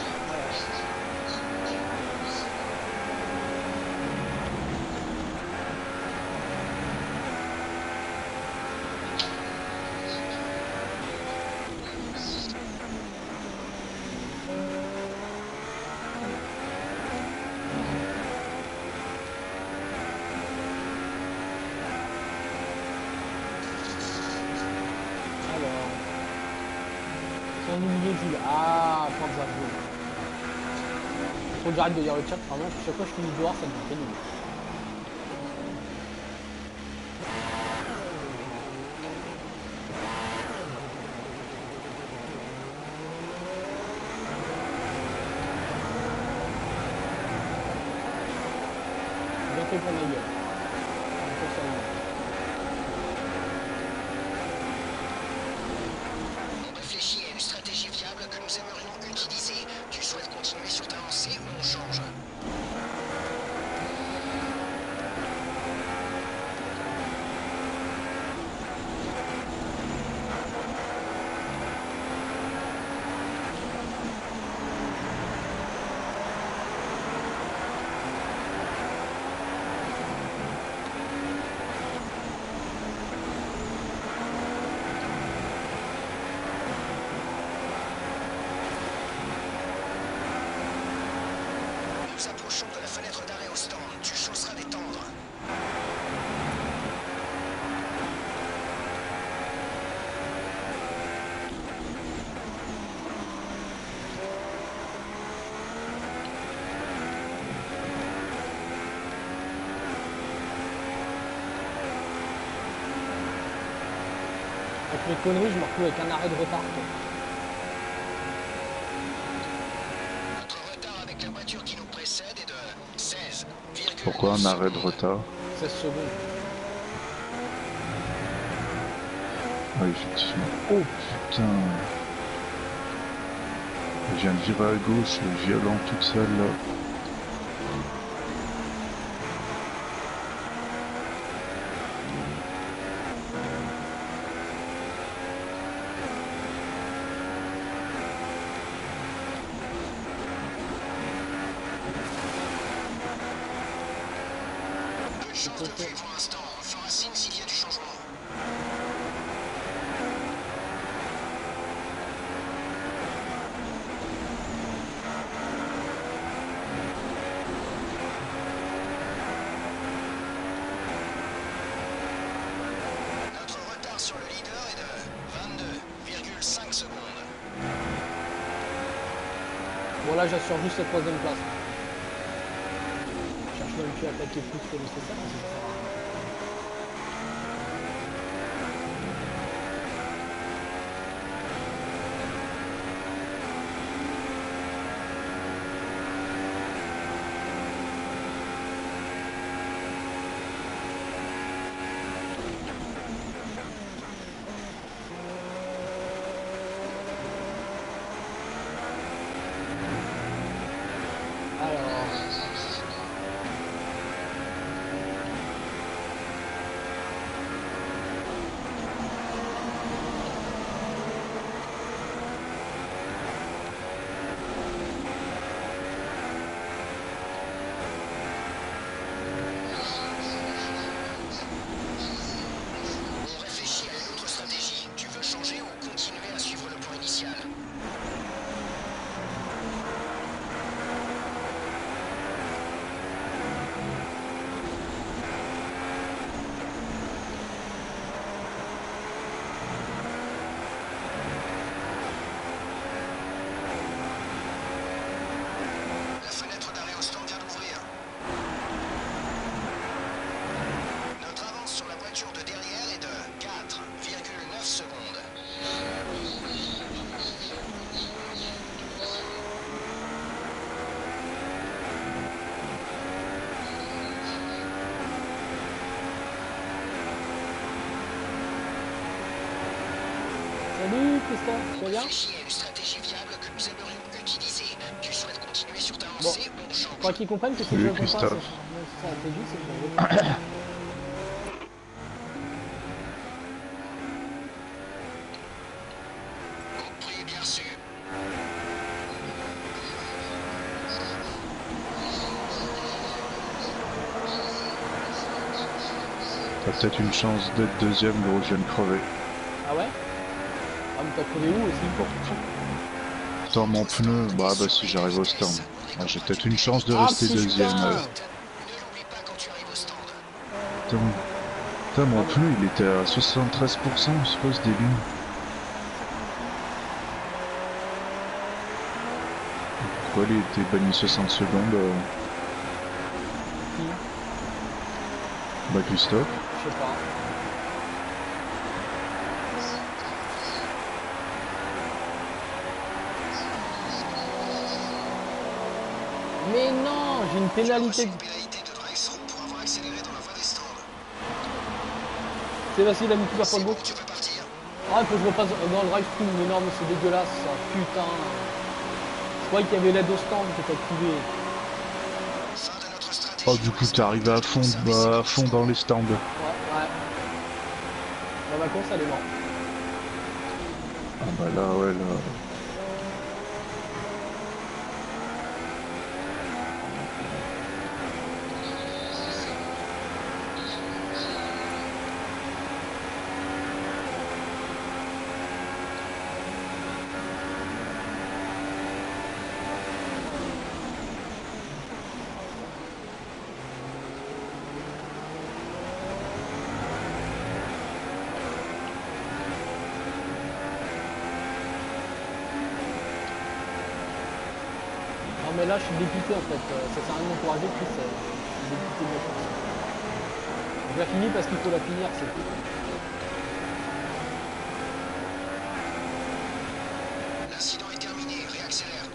Alors. Si on oublie Jules. Ah, quand ça joue. Faut que j'arrête de lire le chat, vraiment, chaque fois que je finis dehors, ça me fait pénible. Bien fait pour ma gueule. Pour ça, oui. On réfléchit à une stratégie viable que nous aimerions utiliser. Tu souhaites continuer sur ta lancée ou on change? nous approchons de la fenêtre d'arrêt au stand. Tu chausseras des tendres. Avec mes conneries, je me retrouve avec un arrêt de retard. Quoi. Notre retard avec la voiture qui nous précède est de seize virgule neuf Pourquoi un arrêt de secondes. retard? seize secondes. Oui, effectivement. Oh putain. Je viens de virer à gauche, violent toute seule là. Peu de chance de pluie pour l'instant. On fera signe s'il y a du changement. Notre retard sur le leader est de vingt-deux virgule cinq secondes. Bon là j'assure juste cette troisième place. Je cherche même plus à attaquer plus que nécessaire. mais ça sert à rien. Alors, On réfléchit à une autre stratégie. Tu veux changer ou continuer à suivre le plan initial? La fenêtre d'arrêt au stand vient d'ouvrir. Notre avance sur la voiture de derrière est de quatre virgule neuf secondes. salut Tristan, tu vas bien? Réfléchis à une stratégie viable que nous aimerions utiliser. Tu souhaites continuer sur ta Bon, lancée? On je change. crois qu'ils comprennent que si Salut, je réponds pas à Christophe. cette stratégie, c'est que je réponds pas. Compris, bien sûr. T'as peut-être une chance d'être deuxième, gros, je viens de crever. Ah ouais? Ah mais t'as crevé où aussi? Dans mon pneu, bah bah si j'arrive au stand. Ah, j'ai peut-être une chance de Ah, rester putain. deuxième. euh. Ne l'oublie pas quand tu arrives au stand. Putain, putain, mon pneu il était à soixante-treize pour cent, c'est quoi ce débile? Pourquoi il était banni soixante secondes euh... Qui? Bah Christophe. Je sais pas. Mais non, j'ai une pénalité. Une pénalité de drive-through pour avoir accéléré dans la voie des stands. Sébastien il a mis plusieurs fois C'est le bon, gauche. tu peux partir. Ah, il faut que je repasse dans le drive-thru, mais non, mais c'est dégueulasse ça, putain. Je croyais qu'il y avait l'aide au stand qui était activée. Fin de notre stratégie. Oh du coup t'es arrivé à fond, bah, à fond dans les stands. Ouais, ouais. Bah, ma course, elle est morte. Ah bah là ouais là. mais là je suis député en fait, euh, ça sert à rien de m'encourager, Chris, euh, je suis député de la course. Je la finis parce qu'il faut la finir, c'est tout. L'incident est terminé, réaccélère.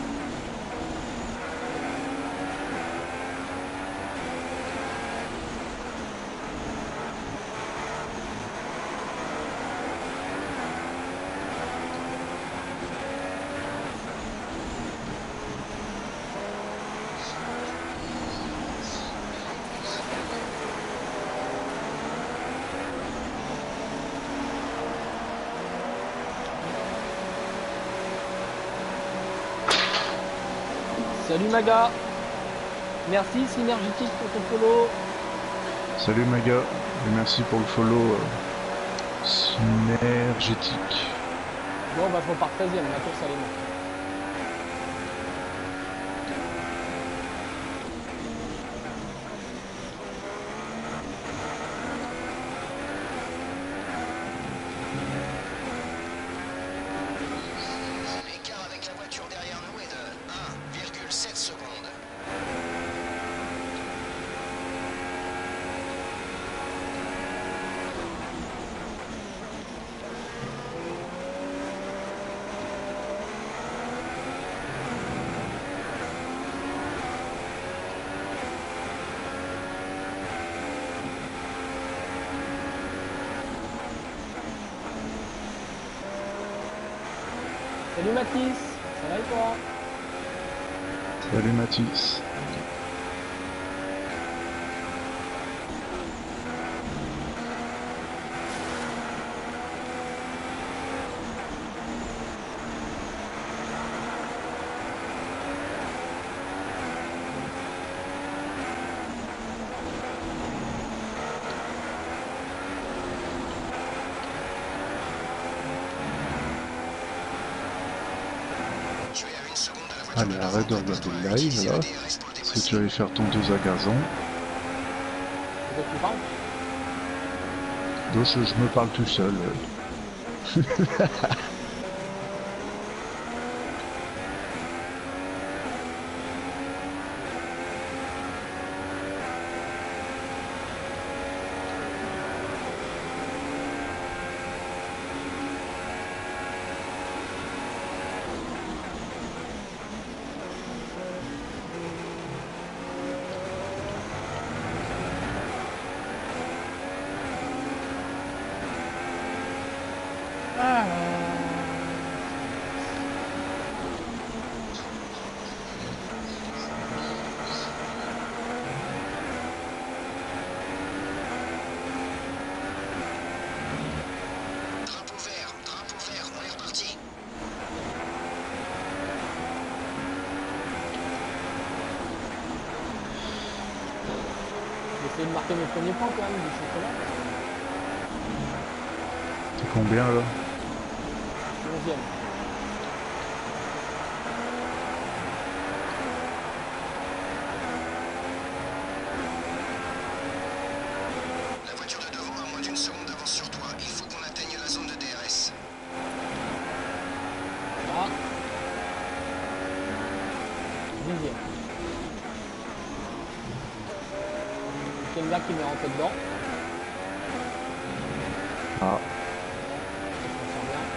Salut Maga. Merci Synergétique pour ton follow. Salut Maga, et merci pour le follow euh, synergétique. Bon bah je repars treizième, la course elle est morte. L'écart avec la voiture derrière nous est de un virgule sept secondes. Salut Mathis, ça va et toi? Salut Mathis. Tu es à une seconde de la voiture Allez, de arrête de devant. regarder Prépare-toi le à live utiliser là. le D R S pour le Parce que dépasser. tu vas aller faire ton dos à gazon. De quoi tu parles? Donc je, je me parle tout seul. Drapeau vert, drapeau vert, on est reparti. J'ai essayé de marquer mes premiers points quand même du championnat. T'es combien là? onzième. La voiture de devant a moins d'une seconde d'avance sur toi. Il faut qu'on atteigne la zone de D R S. Là. Dixième. Hülkenberg qui m'est rentré dedans. Ah, Je me sens bien.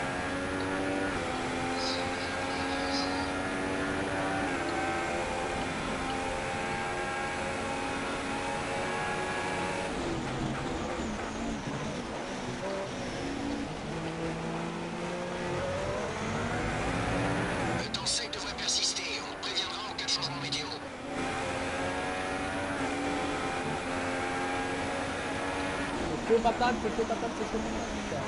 Le temps sec devrait persister. On te préviendra en cas de changement météo. C'est chaud patate, c'est chaud patate, c'est chaud patate.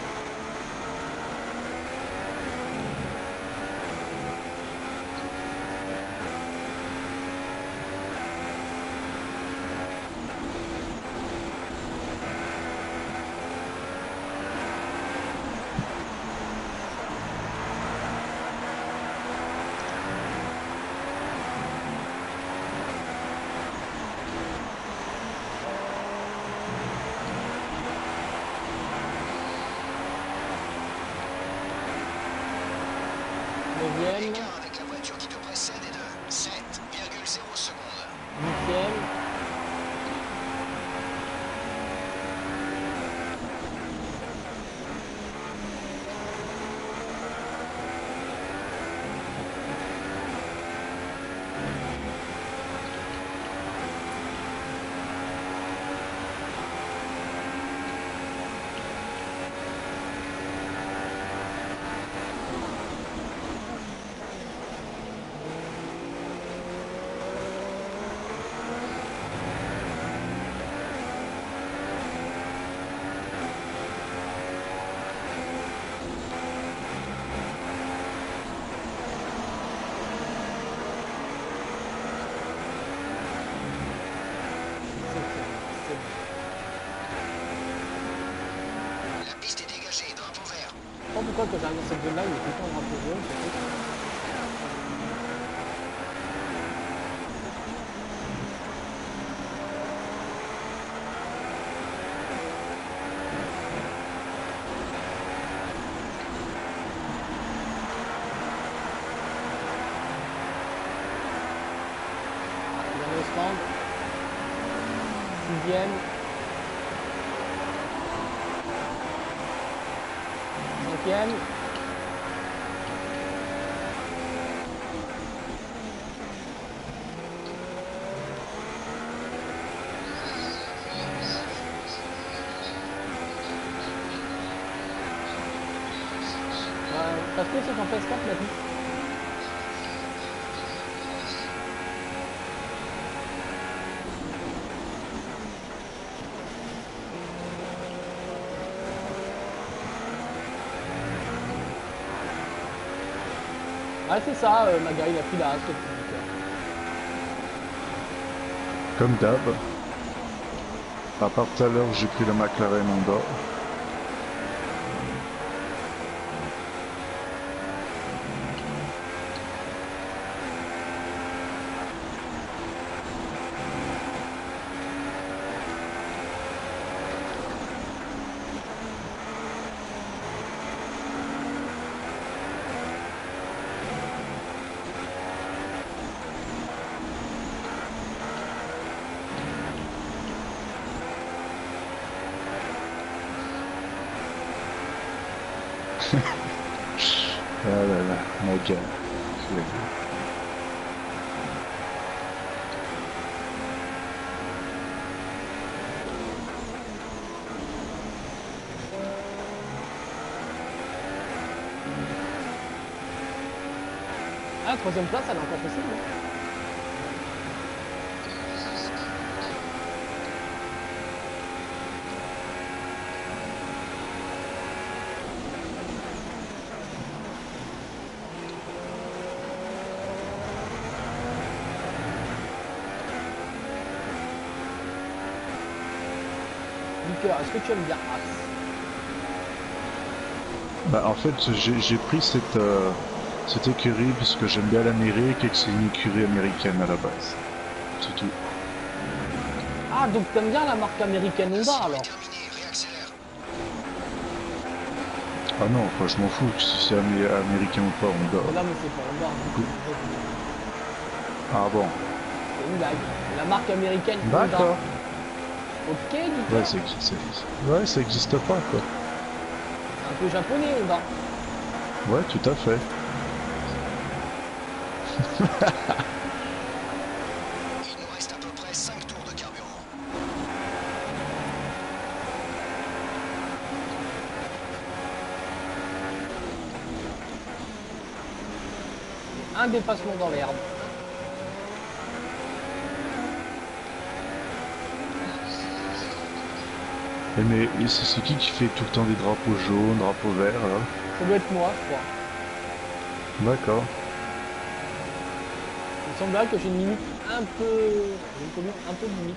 fois quand j'arrive dans cette zone là, il y a tout le temps un drapeau jaune. Sixième. Cinquième. Ouais, parce que c'est en P S quatre maintenant. Ah c'est ça, euh, Maga, il a pris la race le public. Comme d'hab. À part tout à l'heure, j'ai pris la McLaren Honda. Ah là là, Maga. Ah, troisième place, elle est encore possible. Hein. Liqueur, est-ce que tu aimes bien As? Bah, en fait, j'ai pris cette, euh, cette écurie parce que j'aime bien l'Amérique et que c'est une écurie américaine à la base. C'est tout. Ah, donc t'aimes bien la marque américaine Honda alors? Ah non, enfin, je m'en fous si c'est amé américain ou pas, Honda. Là, mais c'est pas Honda. Hein. Ah bon. C'est une blague. La marque américaine Honda. D'accord. Ok, du Ouais, c'est ouais, ça existe pas, quoi. Un peu japonais, Honda. Ouais, tout à fait. Il nous reste à peu près cinq tours de carburant. Un dépassement dans l'herbe. Mais c'est qui qui fait tout le temps des drapeaux jaunes, drapeaux verts, là? Ça doit être moi, je crois. D'accord. Il semblerait que j'ai une limite un peu... J'ai une commune un peu limite.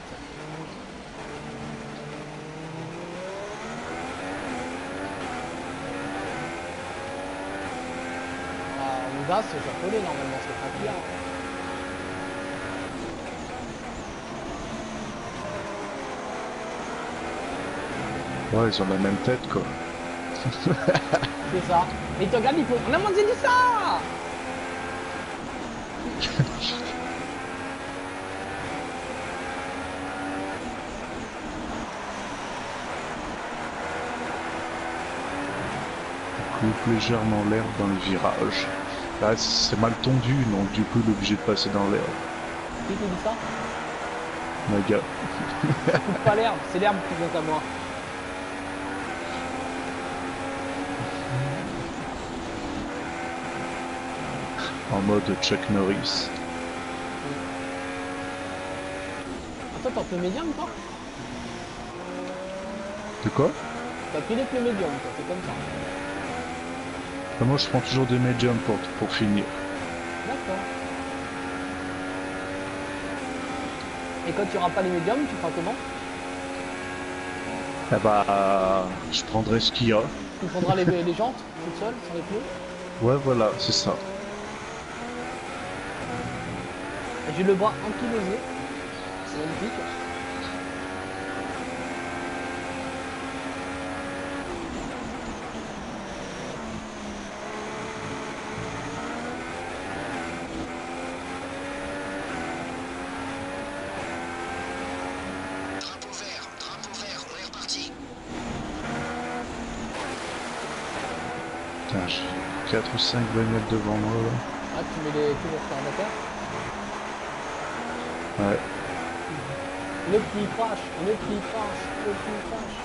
Ah, Honda, c'est japonais, normalement, c'est pas clair. Ouais, ils ont la même tête, quoi. C'est ça. Mais tu regardes, il faut... On a mangé du ça. Coupe légèrement l'herbe dans le virage. Là, c'est mal tondu, donc du coup, il est obligé de passer dans l'herbe. Qui te dit ça? Maga. Coupe pas l'herbe, c'est l'herbe qui vient à moi. En mode Chuck Norris. Attends, t'as pneu médium, toi? De quoi? T'as pris les pneus médiums, toi, c'est comme ça. Bah, moi, je prends toujours des médiums pour, pour finir. D'accord. Et quand tu n'auras pas les médiums, tu feras comment? Eh bah, je prendrai ce qu'il y a. Tu prendras les, les jantes toutes seules, sans les pneus. Ouais, voilà, c'est ça. Et j'ai le bras ankylosé. C'est magnifique. Drapeau vert, drapeau vert, on est reparti. Putain, j'ai quatre ou cinq bagnoles devant moi là. Ah, tu mets les toujours sur un moteur. Ouais. Le petit crash, le petit crash, le petit crash.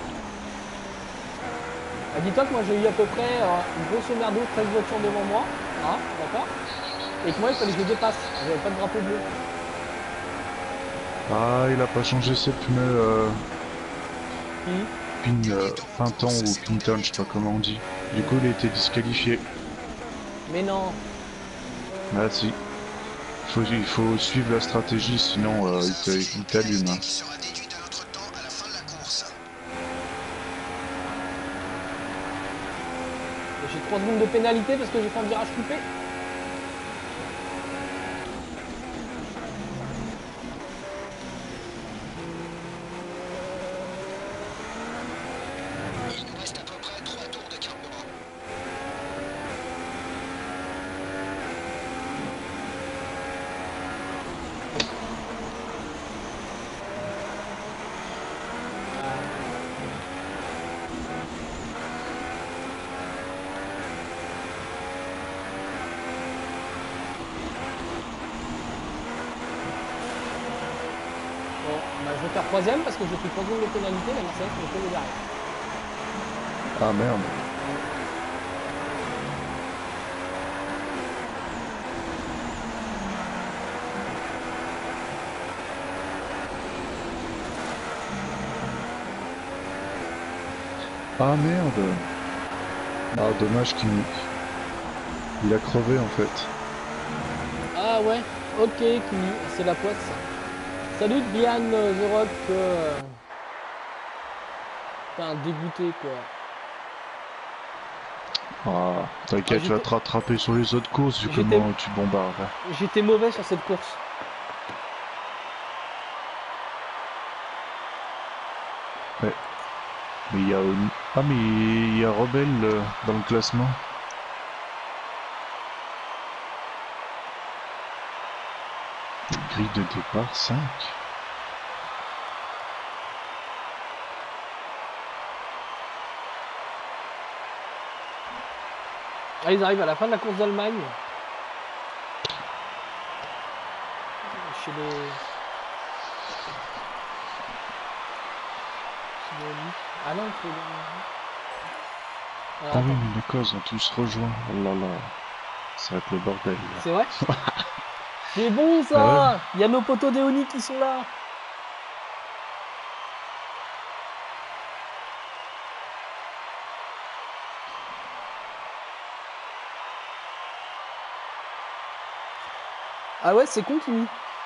Ah, dis-toi que moi j'ai eu à peu près euh, une grosso merdo, treize voitures devant moi. Hein, d'accord. Et que moi il fallait que je dépasse. J'avais pas de drapeau bleu. Ah, il a pas changé ses pneus euh, Qui pin, euh, Pinton ou Pinton, je sais pas comment on dit. Du coup, il a été disqualifié. Mais non. Ah si. Faut, il faut suivre la stratégie, sinon euh, il te- il t'allume. Hein. Qui sera déduit de notre temps à la fin de la course. Et j'ai trois secondes de pénalité parce que j'ai fait un virage coupé. Il nous reste à peu près trois tours de carburant. Bon, bah, je vais faire troisième parce que j'ai pris trois secondes de pénalité. La Mercedes me fait derrière. Ah merde. Ah merde. Ah dommage qu'il il a crevé en fait. Ah ouais, ok, Kimi, c'est la poisse. Salut Bian euh, The Rock. Euh... T'es un dégoûté quoi. Ah, t'inquiète, Ah, tu vas j'étais- te rattraper sur les autres courses vu J'étais- comment tu bombardes. J'étais mauvais sur cette course. Ouais. Mais il y a... Ah mais il y a Rebelle euh, dans le classement. Grille de départ cinq. Ah, ils arrivent à la fin de la course d'Allemagne. Chez les... Chez les... Ah non, chez les... Alors, Ah oui, attends. mais d'accord, ils ont tous rejoint. Oh là là. Ça va être le bordel. Là. C'est vrai. C'est bon Ah ouais. ça. Il y a nos potos d'Eoni qui sont là. Ah ouais, c'est con Kimi.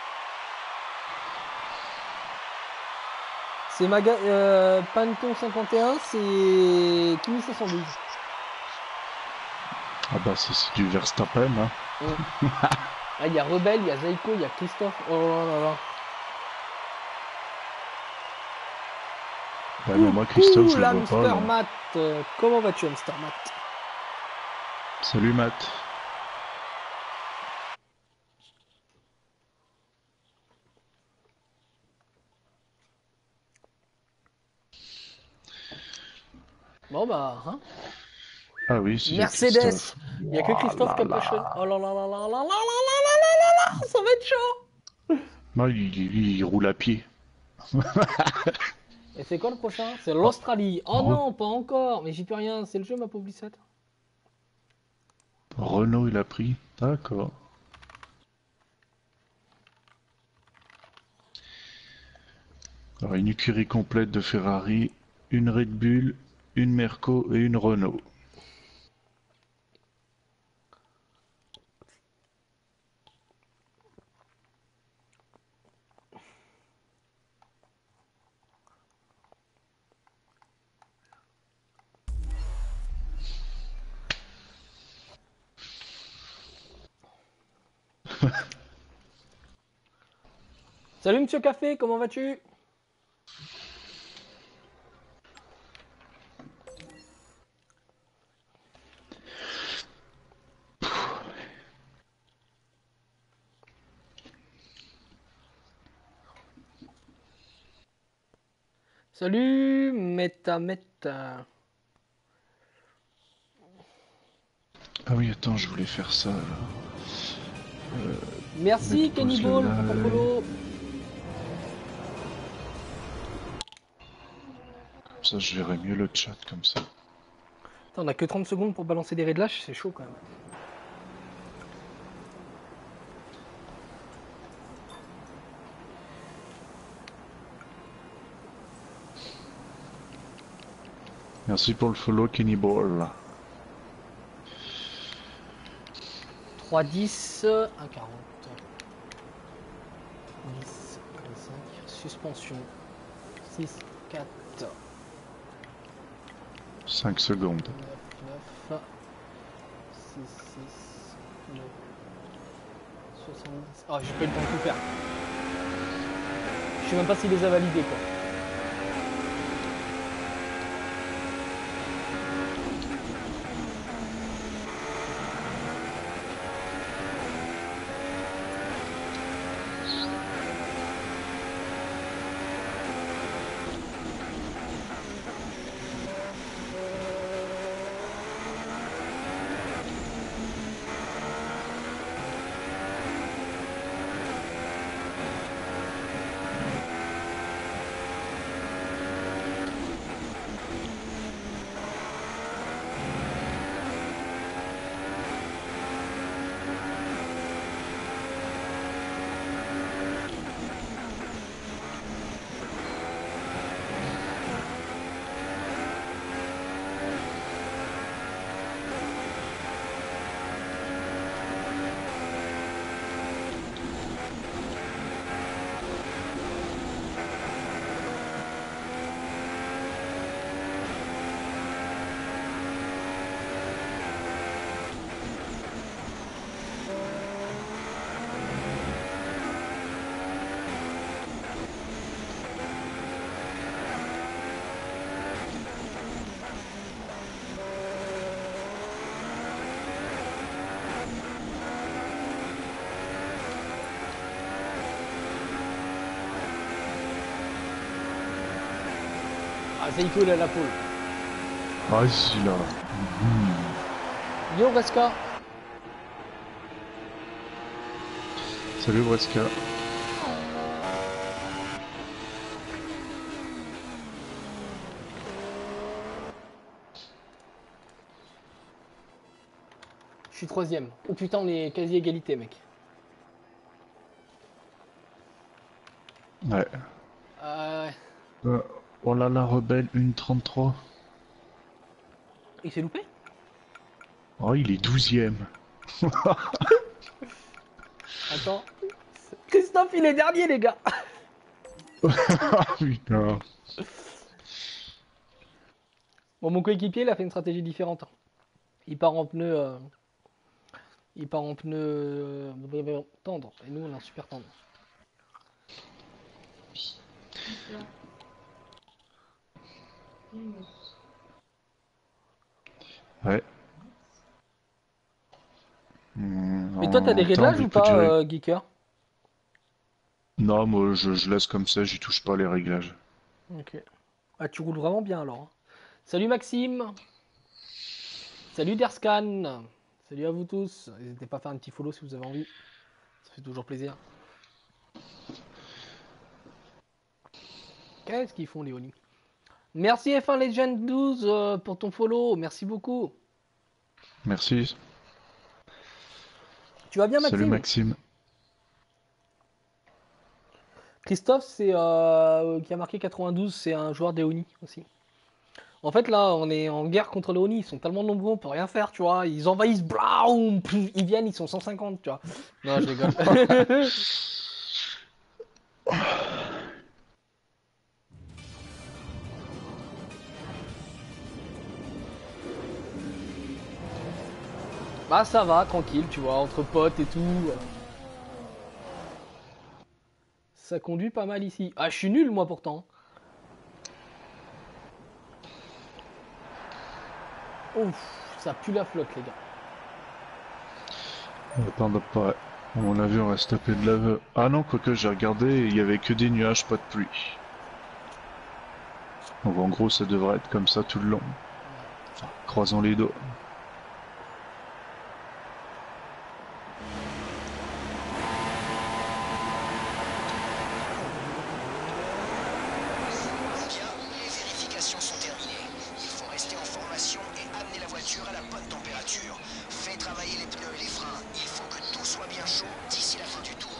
C'est Maga... Euh, Panton cinquante et un, c'est Kimi cinq cent douze. Ah bah c'est c'est du Verstappen. Hein. Ah, il y a Rebelle, il y a Zaiko, il y a Christophe. Oh là là là. Ouais, mais moi Christophe, je le vois pas. Hamster Là. Matt. Euh, comment vas-tu, Hamster Matt? Salut Matt. Bon bah, hein. Ah oui, c'est Mercedes. Christophe. Il n'y a que Christophe qui a pas chaud. Voilà. Oh là là là là là là là là là là là là, ça va être chaud. Non, il, il- il roule à pied. Et c'est quoi le prochain? C'est l'Australie. Oh Re- non, pas encore. Mais j'y peux rien. C'est le jeu, ma pauvre Lissette. Renault, il a pris. D'accord. Alors, une écurie complète de Ferrari, une Red Bull, une Merco et une Renault. Salut Monsieur Café, comment vas-tu? Salut Meta Meta. Ah oui, attends, je voulais faire ça. Là. Euh, Merci mettre Kenny pause Ball le pour ton live. follow. Ça, je verrai mieux le chat comme ça. Attends, on a que trente secondes pour balancer des réglages, c'est chaud quand même. Merci pour le follow, Kenny Ball. trois dix, un quarante. dix, vingt-cinq, suspension. six, quatre, cinq secondes. neuf, neuf, six, six, neuf, soixante-dix. Oh, j'ai pas eu le temps de tout faire. Je sais même pas s'il les a validés quoi. Ah, Seiko il a la pole. Ah, ici, là. Yo Vasca. Salut, Bresca. Je suis troisième. Oh putain, on est quasi égalité, mec. Ouais. Euh, Euh, oh là là, rebelle, une trente-trois. il s'est loupé? Oh, il est douzième. Attends. Christophe, il est dernier, les gars. Ah putain. Bon, mon coéquipier, il a fait une stratégie différente. Il part en pneu... euh, Il part en pneu... euh, tendre. Et nous, on est en super tendre. Ouais. Mmh, Mais toi, t'as des en réglages temps, ou il peut pas, durer. euh, Geeker? Non, moi, je, je laisse comme ça, j'y touche pas les réglages. Ok. Ah, tu roules vraiment bien, alors. Salut Maxime. Salut Derscan. Salut à vous tous. N'hésitez pas à faire un petit follow si vous avez envie. Ça fait toujours plaisir. Qu'est-ce qu'ils font, Léonie? Merci F un Legend douze euh, pour ton follow. Merci beaucoup. Merci. Tu vas bien, Maxime? Salut, Maxime. Christophe, c'est euh, qui a marqué quatre-vingt-douze, c'est un joueur des Oni aussi. En fait, là, on est en guerre contre les Oni. Ils sont tellement nombreux, on peut rien faire, tu vois. Ils envahissent, blaoum, ils viennent, ils sont cent cinquante, tu vois. Non, je rigole. Bah, ça va, tranquille, tu vois, entre potes et tout. Ça conduit pas mal ici. Ah, je suis nul moi pourtant. Ouf, ça pue la flotte les gars. Attends, pas. À mon avis, on va se taper de la... Ah non, quoique j'ai regardé, il y avait que des nuages, pas de pluie. Donc en gros, ça devrait être comme ça tout le long. Enfin, croisons les doigts. Bien, les vérifications sont terminées. Il faut rester en formation et amener la voiture à la bonne température. Fais travailler les pneus et les freins. Il faut que tout soit bien chaud d'ici la fin du tour.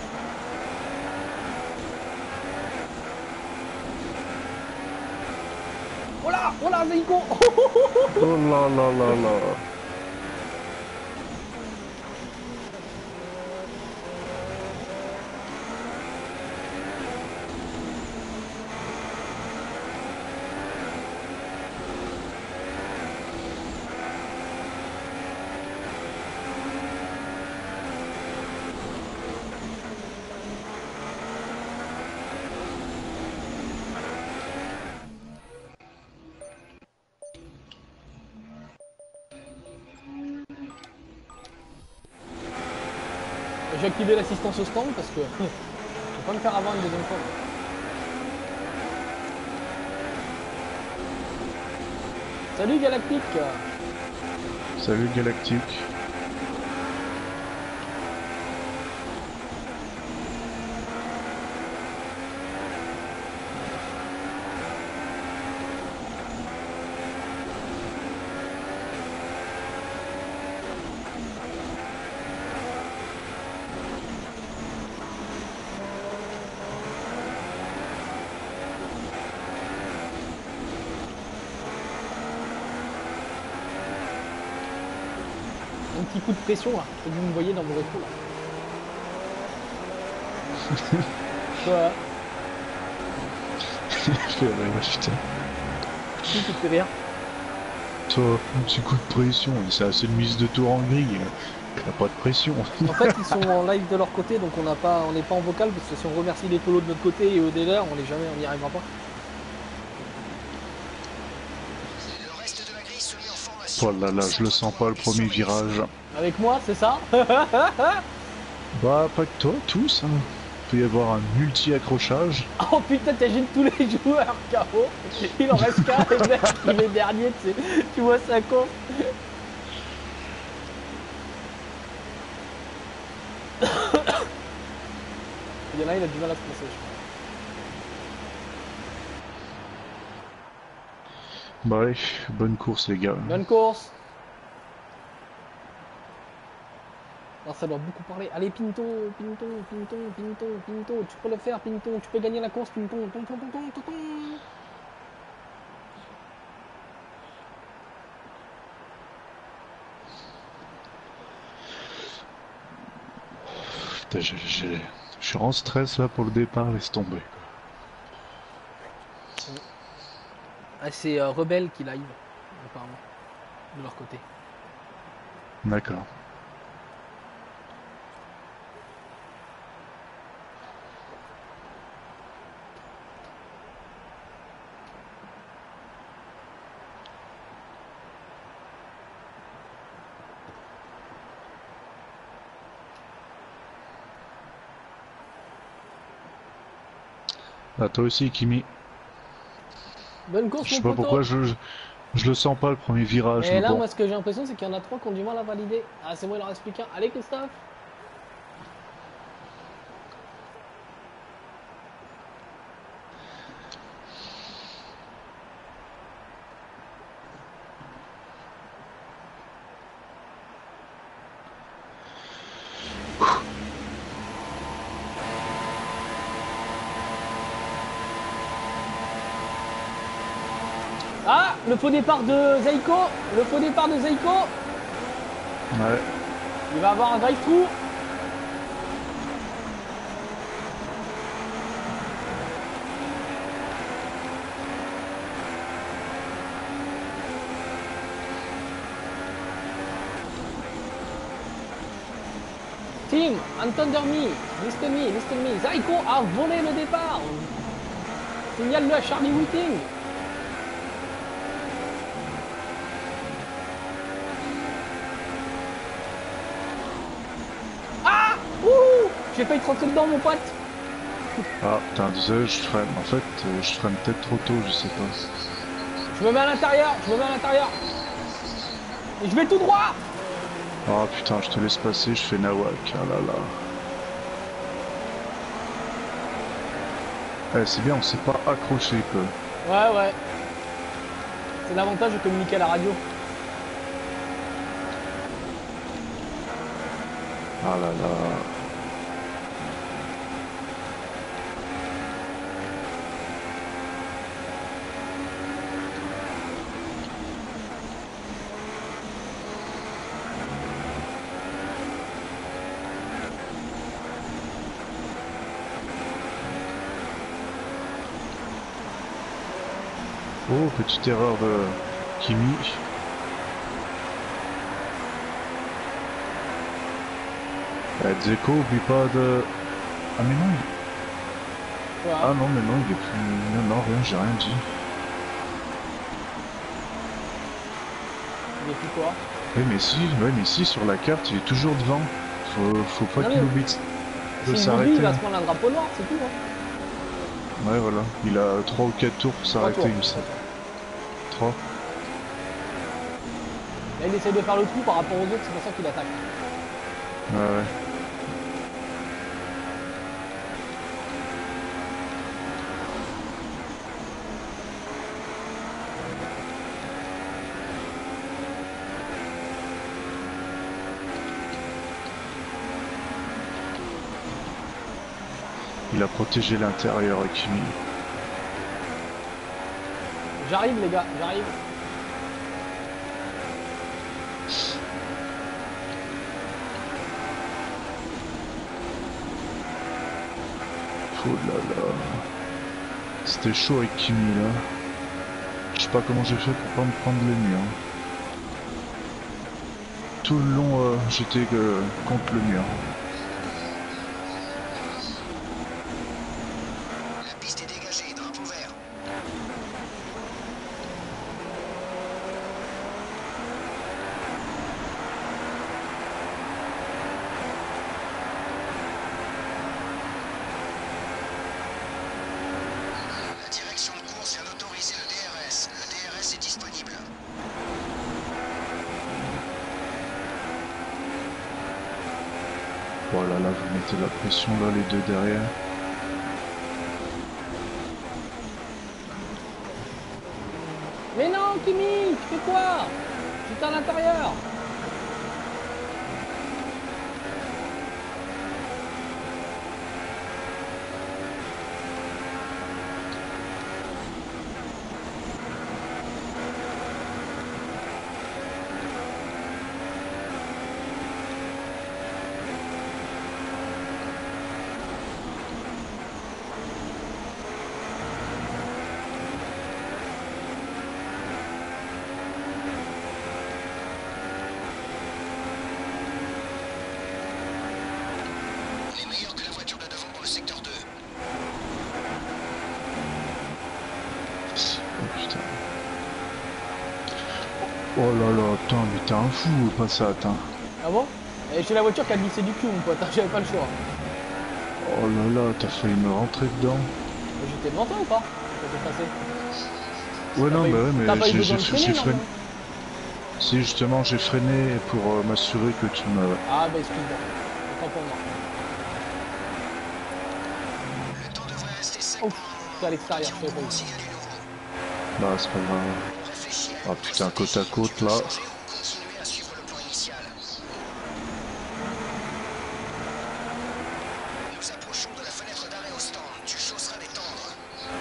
Oh là, oh là, Zeiko. Oh là là là là. J'ai activé l'assistance au stand parce que je vais pas me faire avoir une deuxième fois. Salut Galactique. Salut Galactique. Un petit coup de pression là, que vous me voyez dans vos rétros là. Quoi? Fais rire, putain. Qui te fait rire? Toi, un petit coup de pression, c'est assez de mise de tour en grille. T'as pas de pression. En fait, ils sont en live de leur côté, donc on n'a pas, on n'est pas en vocal parce que si on remercie les polos de notre côté et au délai, on n'est jamais, on n'y arrivera pas. Le reste de la grille se met en formation. Oh là là, je le sens pas le premier virage. Avec moi, c'est ça? Bah, pas que toi, tous. Hein. Il peut y avoir un multi-accrochage. Oh putain, t'imagines tous les joueurs K O. Il en reste qu'un, et le mec, il est dernier, tu sais. Tu vois ça con. Il y en a, il a du mal à se placer, je crois. Bah allez, bonne course les gars. Bonne course. Alors ça doit beaucoup parler. Allez Pinto, Pinto, Pinto, Pinto, Pinto, tu peux le faire Pinto, tu peux gagner la course Pinto, ton, ton, ton, ton, ton, ton. Putain, j'ai- j'ai- je suis en stress là pour le départ, laisse tomber. Ah, c'est euh, Rebelle qui live, apparemment, de leur côté. D'accord. Ah, toi aussi, Kimi. Bonne course Je sais mon pas poteau. pourquoi je, je, je le sens pas le premier virage. Et mais là, bon. moi, ce que j'ai l'impression, c'est qu'il y en a trois qui ont du mal à valider. Ah, c'est bon, il en reste plus qu'un. Allez, Christophe. Ah, le faux départ de Zeiko. Le faux départ de Zeiko. Ouais. Il va avoir un drive-through. Team, and under me, listen me, listen me. Zaiko a volé le départ. Signale-le à Charlie Whiting. Ah, ouh, j'ai failli te rentrer dedans, mon pote. Ah putain, désolé, je freine. En fait, euh, je freine peut-être trop tôt, je sais pas. Je me mets à l'intérieur, je me mets à l'intérieur. Et je vais tout droit. Ah putain, je te laisse passer, je fais nawak. Ah là là. Eh, c'est bien, on s'est pas accroché quoi. Ouais, ouais. C'est l'avantage de communiquer à la radio. Ah là là. Oh, petite erreur de Kimi. Eh, Dzeko, oublie pas de... Ah mais non, il... Ouais. Ah non, mais non, il est plus... Non, non, rien, j'ai rien dit. Il est plus quoi? Oui, mais si, ouais, mais si, sur la carte, il est toujours devant. Faut, faut pas Non, qu'il mais- oublie de, de S'il oublie, s'arrêter. il va se prendre un drapeau noir, c'est tout. Hein. Ouais, voilà. Il a trois ou quatre tours pour s'arrêter, tours. il me semble. trois. Là, il essaie de faire le trou par rapport aux autres, c'est pour ça qu'il attaque. Ouais, ouais. Il a protégé l'intérieur, Kimi. J'arrive, les gars, j'arrive. Oh là là. C'était chaud avec Kimi là. Je sais pas comment j'ai fait pour pas me prendre le mur. Tout le long, euh, j'étais euh, contre le mur. La piste est dégagée, drapeau vert. La direction de course vient d'autoriser le D R S. Le D R S est disponible. Oh là là, vous mettez la pression là, les deux derrière. Mais non, Kimi, tu fais quoi? J'étais à l'intérieur. On est meilleur que la voiture de devant dans le secteur deux. Oh putain. Oh là là, attends, mais t'es un fou ou pas ça, attends. Ah bon? Et j'ai la voiture qui a glissé du cul, mon pote, hein, j'avais pas le choix. Oh là là, t'as failli me rentrer dedans. Mais j'étais devant toi ou pas? Ça s'est passé. Ouais, T'as non, pas eu- bah ouais, t'as mais pas eu j'ai besoin j'ai- de freiner, j'ai non, freiné. non Si, justement, j'ai freiné pour euh, m'assurer que tu me... Ah bah excuse-moi, autant pour moi. Le temps devrait rester sec Ouf, pendant un moment. t'es à l'extérieur, je Tiens sais au pas courant où. s'il y a du nouveau. Bah, c'est pas grave. Réfléchis à Ah une putain, autre côte à stratégie. côte Tu peux là. changer ou continuer à suivre le plan initial. Nous approchons de la fenêtre d'arrêt au stand. Tu chausseras des tendres.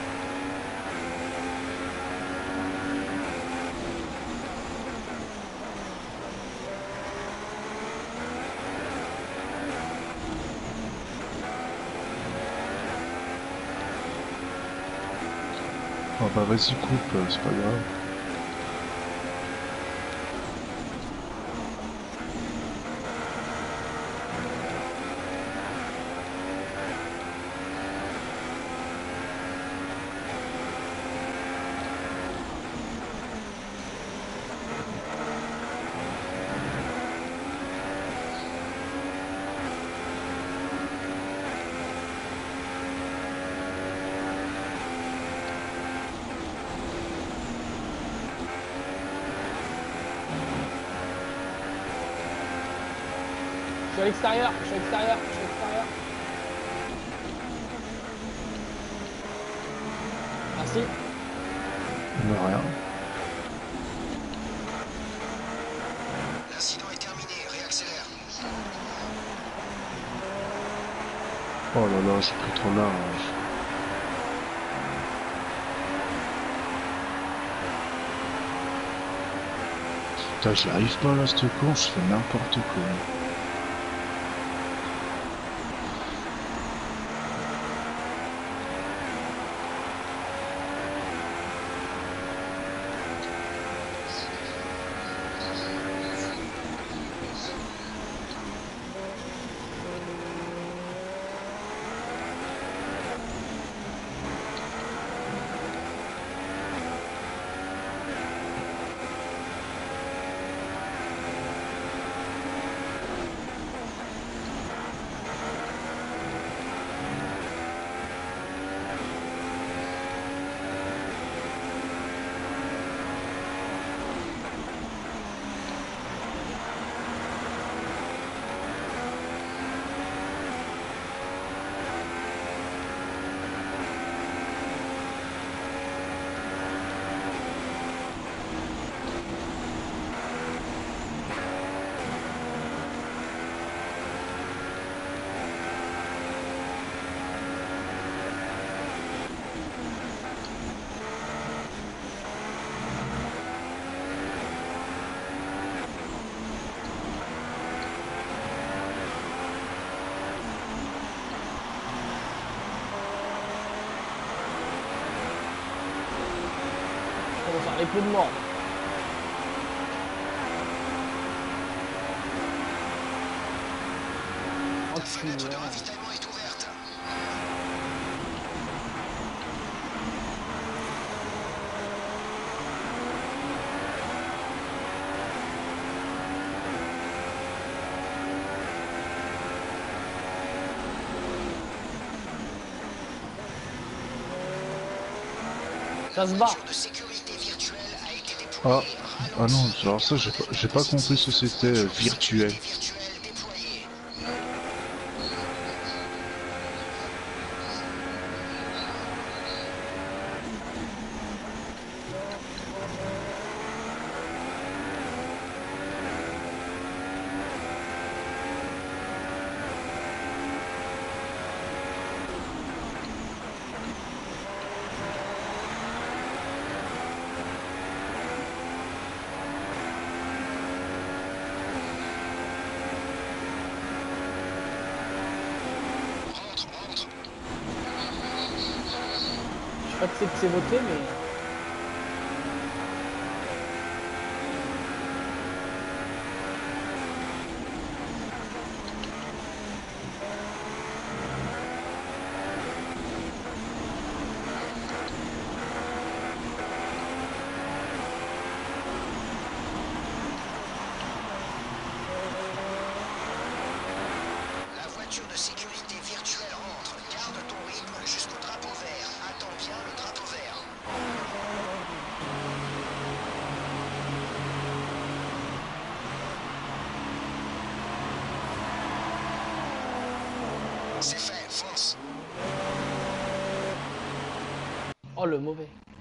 Oh bah vas-y, coupe, euh, c'est pas grave. l'extérieur, je suis à l'extérieur, je suis à l'extérieur. Merci. De rien. L'incident est terminé, réaccélère. Oh là là, j'ai pris trop large. Putain, j'y arrive pas là, cette con, je fais n'importe quoi. On va faire les coups de mort. La fenêtre de ravitaillement est ouverte. Ça se bat. Voiture de sécurité virtuelle a été Ah, déployée. ah non, alors ça, j'ai pas, j'ai pas compris ce que c'était euh, virtuel. Virtuelle déployée. Rentre, rentre. Je sais pas que c'est que c'est voté, mais. La voiture de sécurité virtuelle rentre. Garde ton rythme jusqu'au drapeau vert. Attends bien le drapeau vert. C'est fait, fonce. Oh le mauvais.